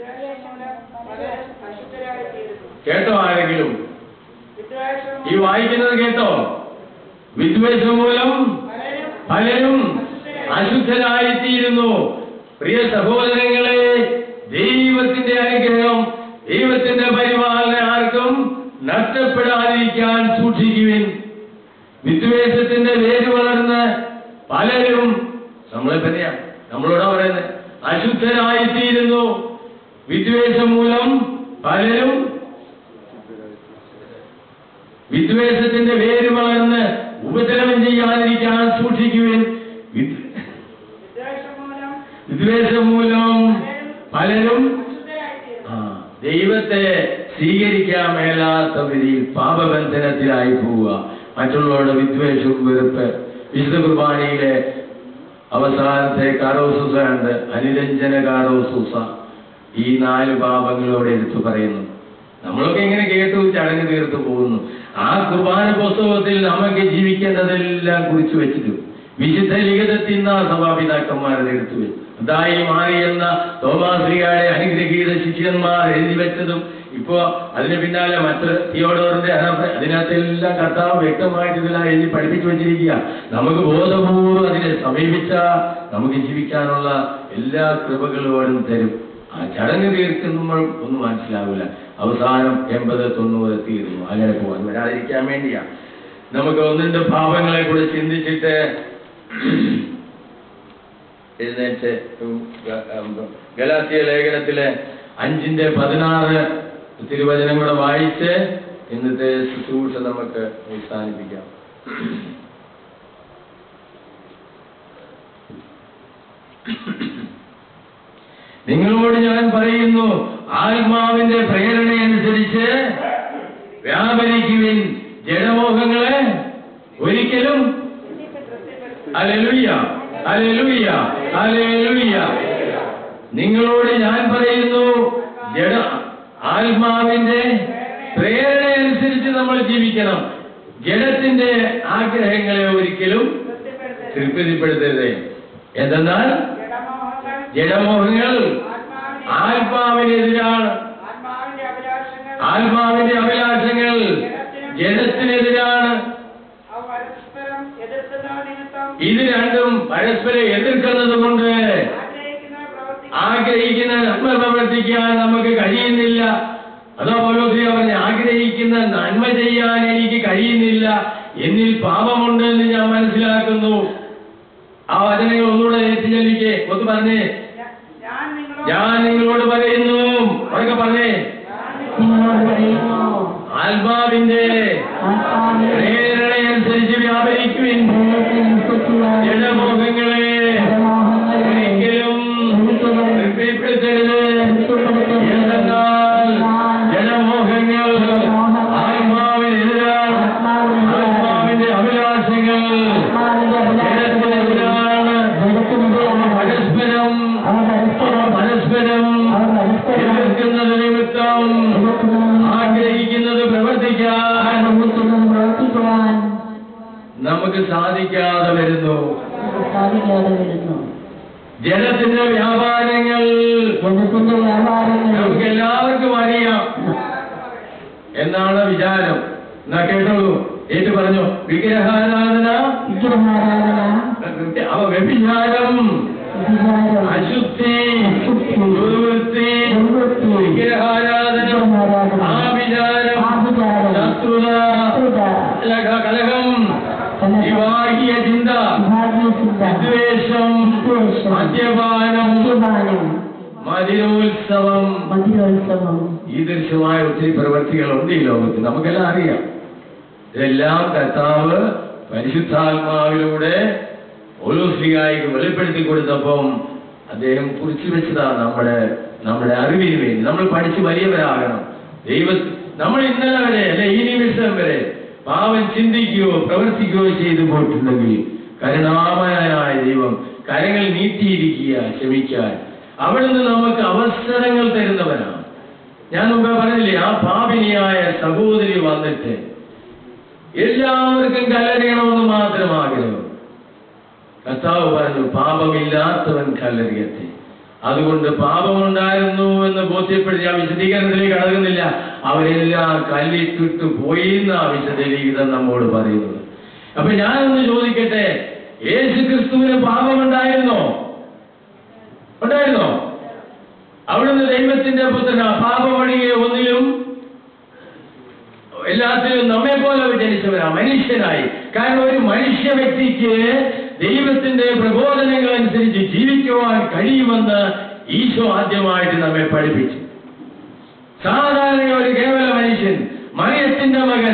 കേട്ടോ? ആരെങ്കിലും ഈ വായിക്കുന്നത് കേട്ടോ? വിദ്വേഷം മൂലം പലരും അശുദ്ധരായിത്തീരുന്നു. പ്രിയ സഹോദരങ്ങളെ, ദൈവത്തിന്റെ അനുഗ്രഹം, ദൈവത്തിന്റെ പരിപാലന ആർക്കും നഷ്ടപ്പെടാതിരിക്കാൻ സൂക്ഷിക്കുവിൻ. വിദ്വേഷത്തിന്റെ വേര് വളർന്ന് പലരും, നമ്മളെ തന്നെയാ നമ്മളോടാ പറയുന്നത്, അശുദ്ധരായിത്തീരുന്നു. വിദ്വേഷം മൂലം പലരും വിദ്വേഷത്തിന്റെ വേര് വളർന്ന് ഉപദ്രവം ചെയ്യാതിരിക്കാൻ സൂക്ഷിക്കുവിൻ. വിദ്വേഷം മൂലം പലരും ആ ദൈവത്തെ സ്വീകരിക്കാൻ മേലാത്ത വിധിയിൽ പാപബന്ധനത്തിലായി പോവുക. മറ്റുള്ളവരുടെ വിദ്വേഷവും വെറുപ്പ്. വിശുദ്ധ കുർബാനയിലെ അവസാനത്തെ കാരോസൂസ ഉണ്ട്, അനുരഞ്ജന കാരോസൂസ. ഈ നാല് പാപങ്ങളോടെ എടുത്തു പറയുന്നു. നമ്മളൊക്കെ ഇങ്ങനെ കേട്ടു ചടങ്ങ് തീർത്തു പോകുന്നു. ആ കുർബാന പുസ്തകത്തിൽ നമുക്ക് ജീവിക്കേണ്ടതെല്ലാം കുറിച്ചു വെച്ചിട്ടു. വിശുദ്ധ ലിഖിതത്തിൽ നിന്ന് സഭാപിതാക്കന്മാരുടെ എടുത്തു വെച്ചു. അതായി മാറി എന്ന തോമാശ്രീയുടെ അനുഗ്രഹീത ശിഷ്യന്മാർ എഴുതി വെച്ചതും ഇപ്പോ അതിന് പിന്നാലെ മറ്റ് തിയോഡോറിന്റെ അതിനകത്തെല്ലാം കർത്താവ് വ്യക്തമായിട്ട് ഇതിലാ എഴുതി പഠിപ്പിച്ചു വെച്ചിരിക്കുക. നമുക്ക് ബോധപൂർവ്വം അതിനെ സമീപിച്ച നമുക്ക് ജീവിക്കാനുള്ള എല്ലാ കൃപകളോടും തരും. ആ ചടങ്ങ് തീർക്കുമ്പോൾ ഒന്നും മനസ്സിലാവില്ല. അവസാനം എൺപത് തൊണ്ണൂറ് തീരുന്നു. അങ്ങനെ പോകാൻ വരാതിരിക്കാൻ വേണ്ടിയാ. നമുക്ക് ഒന്നിന്റെ പാപങ്ങളെ കൂടെ ചിന്തിച്ചിട്ട് എഴുന്നേറ്റ് ഗലാത്യ ലേഖനത്തിലെ അഞ്ചിന്റെ പതിനാറ് തിരുവചനം കൂടെ വായിച്ച് ഇന്നത്തെ ശുശ്രൂഷ നമുക്ക് അവസാനിപ്പിക്കാം. നിങ്ങളോട് ഞാൻ പറയുന്നു, ആത്മാവിന്റെ പ്രേരണയനുസരിച്ച് വ്യാപരിക്കുവിൻ. ജഡമോഹങ്ങളെ ഒരിക്കലും ഹല്ലേലൂയ, ഹല്ലേലൂയ, ഹല്ലേലൂയ. നിങ്ങളോട് ഞാൻ പറയുന്നു, ജഡ ആത്മാവിന്റെ പ്രേരണയനുസരിച്ച് നമ്മൾ ജീവിക്കണം. ജഡത്തിന്റെ ആഗ്രഹങ്ങളെ ഒരിക്കലും തൃപ്തിപ്പെടുത്തരുത്. എന്തെന്നാൽ ജഡമോഹങ്ങൾ ആത്മാവിനെതിരാണ്. ആത്മാവിന്റെ അഭിലാഷങ്ങൾ ജഡത്തിനെതിരാണ്. ഇത് രണ്ടും പരസ്പരം എതിർക്കുന്നത് കൊണ്ട് ആഗ്രഹിക്കുന്ന നന്മ പ്രവർത്തിക്കാൻ നമുക്ക് കഴിയുന്നില്ല. അതോ പൗലോസ് പറഞ്ഞ ആഗ്രഹിക്കുന്ന നന്മ ചെയ്യാൻ എനിക്ക് കഴിയുന്നില്ല, എന്നിൽ പാപമുണ്ട് എന്ന് ഞാൻ മനസ്സിലാക്കുന്നു. ആ വചനങ്ങൾ ഒന്നുകൂടെ ഏറ്റു ചൊല്ലിക്കേ. ഒന്ന് പറഞ്ഞേ, ഞാൻ നിങ്ങളോട് പറയുന്നു. അതൊക്കെ പറഞ്ഞേ, ആത്മാവിന്റെ പ്രേരണയനുസരിച്ച് വ്യാപരിക്കുവിൻ. ജഡമോഹങ്ങളെ ഒരിക്കലും തൃപ്തിപ്പെടുത്തരുത്. എന്തെന്നാൽ ജഡമോഹങ്ങൾ ആത്മാവിനെതിരാണ്. ആത്മാവിന്റെ അഭിലാഷങ്ങൾ ജഡത്തിനെതിരാണ്. പരസ്പരം പരസ്പരം എതിർക്കുന്നത് നിമിത്തം ആഗ്രഹിക്കുന്നത് പ്രവർത്തിക്കാൻ സാധിക്കാതെ വരുന്നു. സാധിക്കാതെ വരുന്നു. ജനത്തിന്റെ വ്യാപാരങ്ങൾ ജനത്തിന്റെ വ്യാപാരങ്ങൾ നമുക്ക് എല്ലാവർക്കും അറിയാം എന്നാണ് വിചാരം. എന്നാ കേട്ടോളൂ, ഏറ്റു പറഞ്ഞു. വിഗ്രഹാരാധന, വിഗ്രഹാരാധന, അവ വ്യഭിചാരം, അശുദ്ധി, ദുർവൃത്തി, വിഗ്രഹാരാധന, ആഭിചാരം, ശത്രുത, കലഹം, വിവാഹിയ ചിന്ത, വിദ്വേഷം, മദ്യപാനം, മതിരോത്സവം. മതിരോത്സവം ഈ ദൃശ്യമായ ഒത്തിരി പ്രവൃത്തികളുണ്ട് ഈ ലോകത്ത്, നമുക്കെല്ലാം അറിയാം. ഇതെല്ലാം കർത്താവ് പരിശുദ്ധാത്മാവിലൂടെ ഓരോസ്ലിഹായിക്ക് വെളിപ്പെടുത്തി കൊടുത്തപ്പം അദ്ദേഹം കുറിച്ചു വെച്ചതാണ് നമ്മുടെ നമ്മുടെ അറിവിന് വേണ്ടി. നമ്മൾ പഠിച്ച് വലിയവരാകണം. ദൈവ നമ്മൾ ഇന്നലെ വരെ അല്ലെ ഈ നിമിഷം വരെ പാവം ചിന്തിക്കുകയോ പ്രവർത്തിക്കുകയോ ചെയ്തു പോയിട്ടുണ്ടെങ്കിൽ കരുണാമയനായ ദൈവം കരങ്ങൾ നീട്ടിയിരിക്കുക ക്ഷമിക്കാൻ. അവിടുന്ന് നമുക്ക് അവസരങ്ങൾ തരുന്നവനാണ്. ഞാൻ മുമ്പേ പറഞ്ഞില്ലേ, ആ പാപിനിയായ സഹോദരി വന്നിട്ട് എല്ലാവർക്കും കല്ലെറിയണമെന്ന് മാത്രം ആഗ്രഹം. കർത്താവ് പറഞ്ഞു, പാപമില്ലാത്തവൻ കല്ലെറിയട്ടെ. അതുകൊണ്ട് പാപമുണ്ടായിരുന്നു എന്ന് ബോധ്യപ്പെടുത്തി ആ വിശദീകരണത്തിലേക്ക് കടകുന്നില്ല. അവരെല്ലാം കല്ലിട്ടിട്ട് പോയി എന്ന് ആ വിശദീകരണം നമ്മോട് പറയുന്നത്. അപ്പൊ ഞാനൊന്ന് ചോദിക്കട്ടെ, യേശു ക്രിസ്തുവിന് പാപമുണ്ടായിരുന്നോ? ഉണ്ടായിരുന്നോ? അവിടുന്ന് ദൈവത്തിന്റെ പുത്രനാ. പാപമൊഴികെ ഒന്നിലും എല്ലാത്തിലും നമ്മെ പോലെ ജനിച്ചവരാ, മനുഷ്യനായി. കാരണം ഒരു മനുഷ്യ വ്യക്തിക്ക് ദൈവത്തിന്റെ പ്രബോധനങ്ങൾ അനുസരിച്ച് ജീവിക്കുവാൻ കഴിയുമെന്ന് ഈശോ ആദ്യമായിട്ട് നമ്മെ പഠിപ്പിച്ചു. സാധാരണ ഒരു കേവല മനുഷ്യൻ, മറിയത്തിന്റെ മകൻ,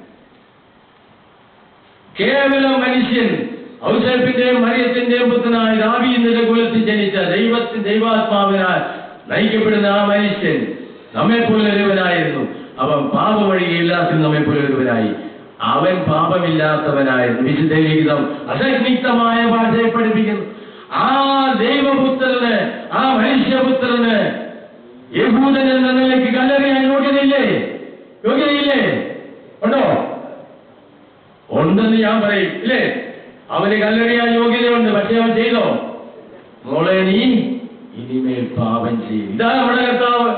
കേവല മനുഷ്യൻ, ഔസേപ്പിന്റെയും മറിയത്തിന്റെയും പുത്രനായ ദാവീദിന്റെ കുലത്തിൽ ജനിച്ച ദൈവത്തിന് ദൈവാത്മാവിനാൽ നയിക്കപ്പെടുന്ന ആ മനുഷ്യൻ നമ്മെ പോലെ ഒരുവനായിരുന്നു. അവൻ പാപവഴി എല്ലാത്തിനും നമ്മെ പോലെ ഒരുവനായി. അവൻ പാപമില്ലാത്തവനായിരുന്നു. വിശുദ്ധ ലിഖിതം അസന്നിഗ്ധമായ ഭാഷയെ പഠിപ്പിക്കുന്നു. ആ ദൈവപുത്രന്, ആ മനുഷ്യപുത്രന് യഹൂദൻ എന്ന നിലയ്ക്ക് കല്ലെറിയാൻ യോഗ്യതയില്ലേ? യോഗ്യതയില്ലേ? ഉണ്ടോ? ഉണ്ടെന്ന് ഞാൻ പറയും, ഇല്ലേ? അവന് കല്ലെറിയാൻ യോഗ്യതയുണ്ട്. പക്ഷെ അവൻ ചെയ്തോ? മോളെ, നീ ഇനിമേൽ പാപം ചെയ്യും. ഇതാ നമ്മുടെ കർത്താവ്.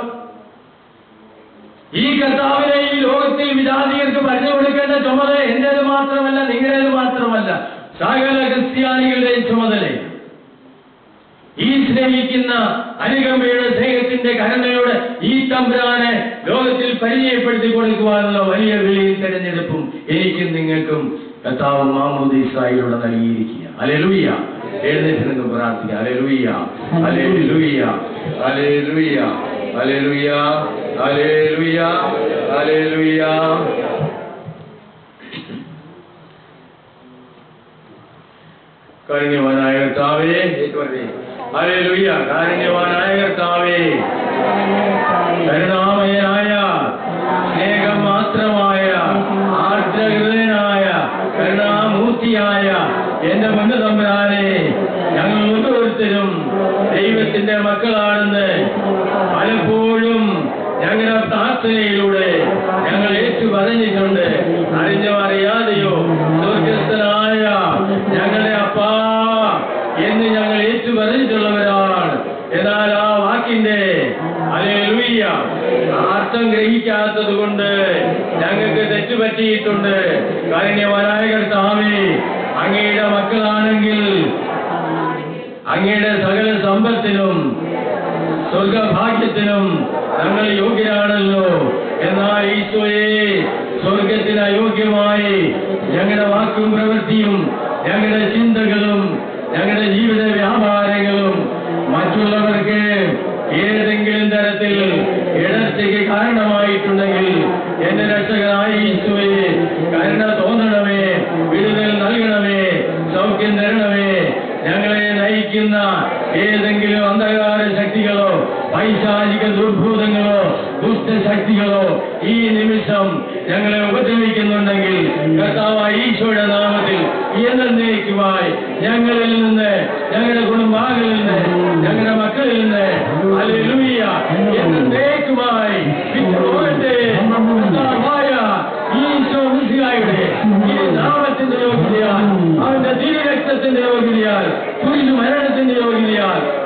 ഈ കർത്താവിനെ ഈ ലോകത്തിൽ വിജാതികർക്ക് പറഞ്ഞു കൊടുക്കേണ്ട ചുമതല എന്റേത് മാത്രമല്ല, നിങ്ങളുടേത് മാത്രമല്ല, സകല ക്രിസ്ത്യാനികളുടെയും ചുമതല. ഈ സ്നേഹിക്കുന്ന അനുകമ്പയുടെ സ്നേഹത്തിന്റെ കരുണയോടെ ഈ തമ്പുരാനെ ലോകത്തിൽ പരിചയപ്പെടുത്തി കൊടുക്കുവാനുള്ള വലിയ വിളിയും തെരഞ്ഞെടുപ്പും എനിക്കും നിങ്ങൾക്കും കർത്താവ് മാമോദീസായിലൂടെ നൽകിയിരിക്കുക. ഹല്ലേലൂയ. എഴുന്നേറ്റ് നിന്ന് പ്രാർത്ഥിക്കുക. ഹല്ലേലൂയ, ഹല്ലേലൂയ, ഹല്ലേലൂയ, ഹല്ലേലൂയ, ഹല്ലേലൂയ, ഹല്ലേലൂയ. കാരുണ്യവാനായ കർത്താവേ, ഹല്ലേലൂയ. കാരുണ്യവാനായ കർത്താവേ, കരുണാമയനായ സ്നേഹം മാത്രമായ ആർദ്രഹൃദയനായ കരുണാമൂർത്തിയായ എന്റെ മുന്ന തമ്പുരാനെ, ഞങ്ങൾ ഓരോരുത്തരും ദൈവത്തിന്റെ മക്കളാണെന്ന് പലപ്പോഴും ഞങ്ങളുടെ പ്രാർത്ഥനയിലൂടെ ഞങ്ങൾ ഏറ്റു പറഞ്ഞിട്ടുണ്ട്. അറിഞ്ഞോ അറിയാതെയോ സ്വർഗസ്ഥനായ ഞങ്ങളുടെ അപ്പാ എന്ന് ഞങ്ങൾ ഏറ്റു പറഞ്ഞിട്ടുള്ളവരാണ്. എന്നാൽ ആ വാക്കിന്റെ ഹല്ലേലൂയ അർത്ഥം ഗ്രഹിക്കാത്തത് കൊണ്ട് ഞങ്ങൾക്ക് തെറ്റുപറ്റിയിട്ടുണ്ട്. കാരുണ്യവാനായ കർത്താവേ, അങ്ങയുടെ മക്കളാണെങ്കിൽ അങ്ങയുടെ സകല സമ്പത്തിനും സ്വർഗഭാഗ്യത്തിനും ഞങ്ങൾ യോഗ്യരാണല്ലോ. എന്നാൽ ഈശോയെ, സ്വർഗത്തിന് അയോഗ്യമായി ഞങ്ങളുടെ വാക്കും പ്രവൃത്തിയും ഞങ്ങളുടെ ചിന്തകളും ഞങ്ങളുടെ ജീവിത വ്യാപാരങ്ങളും മറ്റുള്ളവർക്ക് ഏതെങ്കിലും തരത്തിൽ ഇടർച്ചയ്ക്ക് കാരണമായിട്ടുണ്ടെങ്കിൽ എന്റെ രക്ഷകനായ ഈശോയെ, കരുണ തോന്നണമേ, വിടുതൽ നൽകണമേ, സൗഖ്യം തരണമേ. ഞങ്ങളെ നയിക്കുന്ന ഏതെങ്കിലും അന്ധകാര ശക്തികളോ പൈശാചിക ദുർഭൂതങ്ങളോ ദുഷ്ടശക്തികളോ ഈ നിമിഷം ഞങ്ങളെ ഉപദ്രവിക്കുന്നുണ്ടെങ്കിൽ കർത്താവായ ഈശോയുടെ നാമത്തിൽ എന്നേക്കുമായി ഞങ്ങളിൽ നിന്ന്, ഞങ്ങളുടെ കുടുംബാംഗങ്ങളിൽ നിന്ന്, ഞങ്ങളുടെ മക്കളിൽ നിന്ന് ഹല്ലേലൂയ എന്നേക്കുമായി വിട്ടുപോകട്ടെ. കർത്താവായ ഈശോ മിശിഹായുടെ ഈ നാമത്തിന്റെ യോഗ്യതയാൽ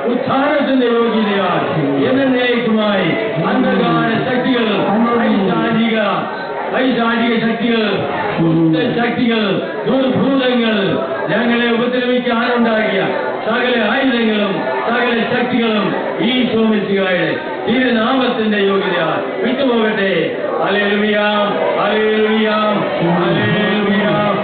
ഉത്ഥാനത്തിന്റെ യോഗ്യതയാൽ എന്നേക്കുമായി അന്ധകാര ശക്തികൾ, പൈശാചിക പൈശാചിക ശക്തികൾ, ശക്തികൾ, ദുർഭൂതങ്ങൾ, ഞങ്ങളെ ഉപദ്രവിക്കാനുണ്ടാക്കിയ സകല ആയുധങ്ങളും സകല ശക്തികളും ഈശോ മിശിഹായുടെ തിരുനാമത്തിന്റെ യോഗ്യതയാൽ വിട്ടുപോകട്ടെ. ഹല്ലേലൂയ, ഹല്ലേലൂയ, ഹല്ലേലൂയ.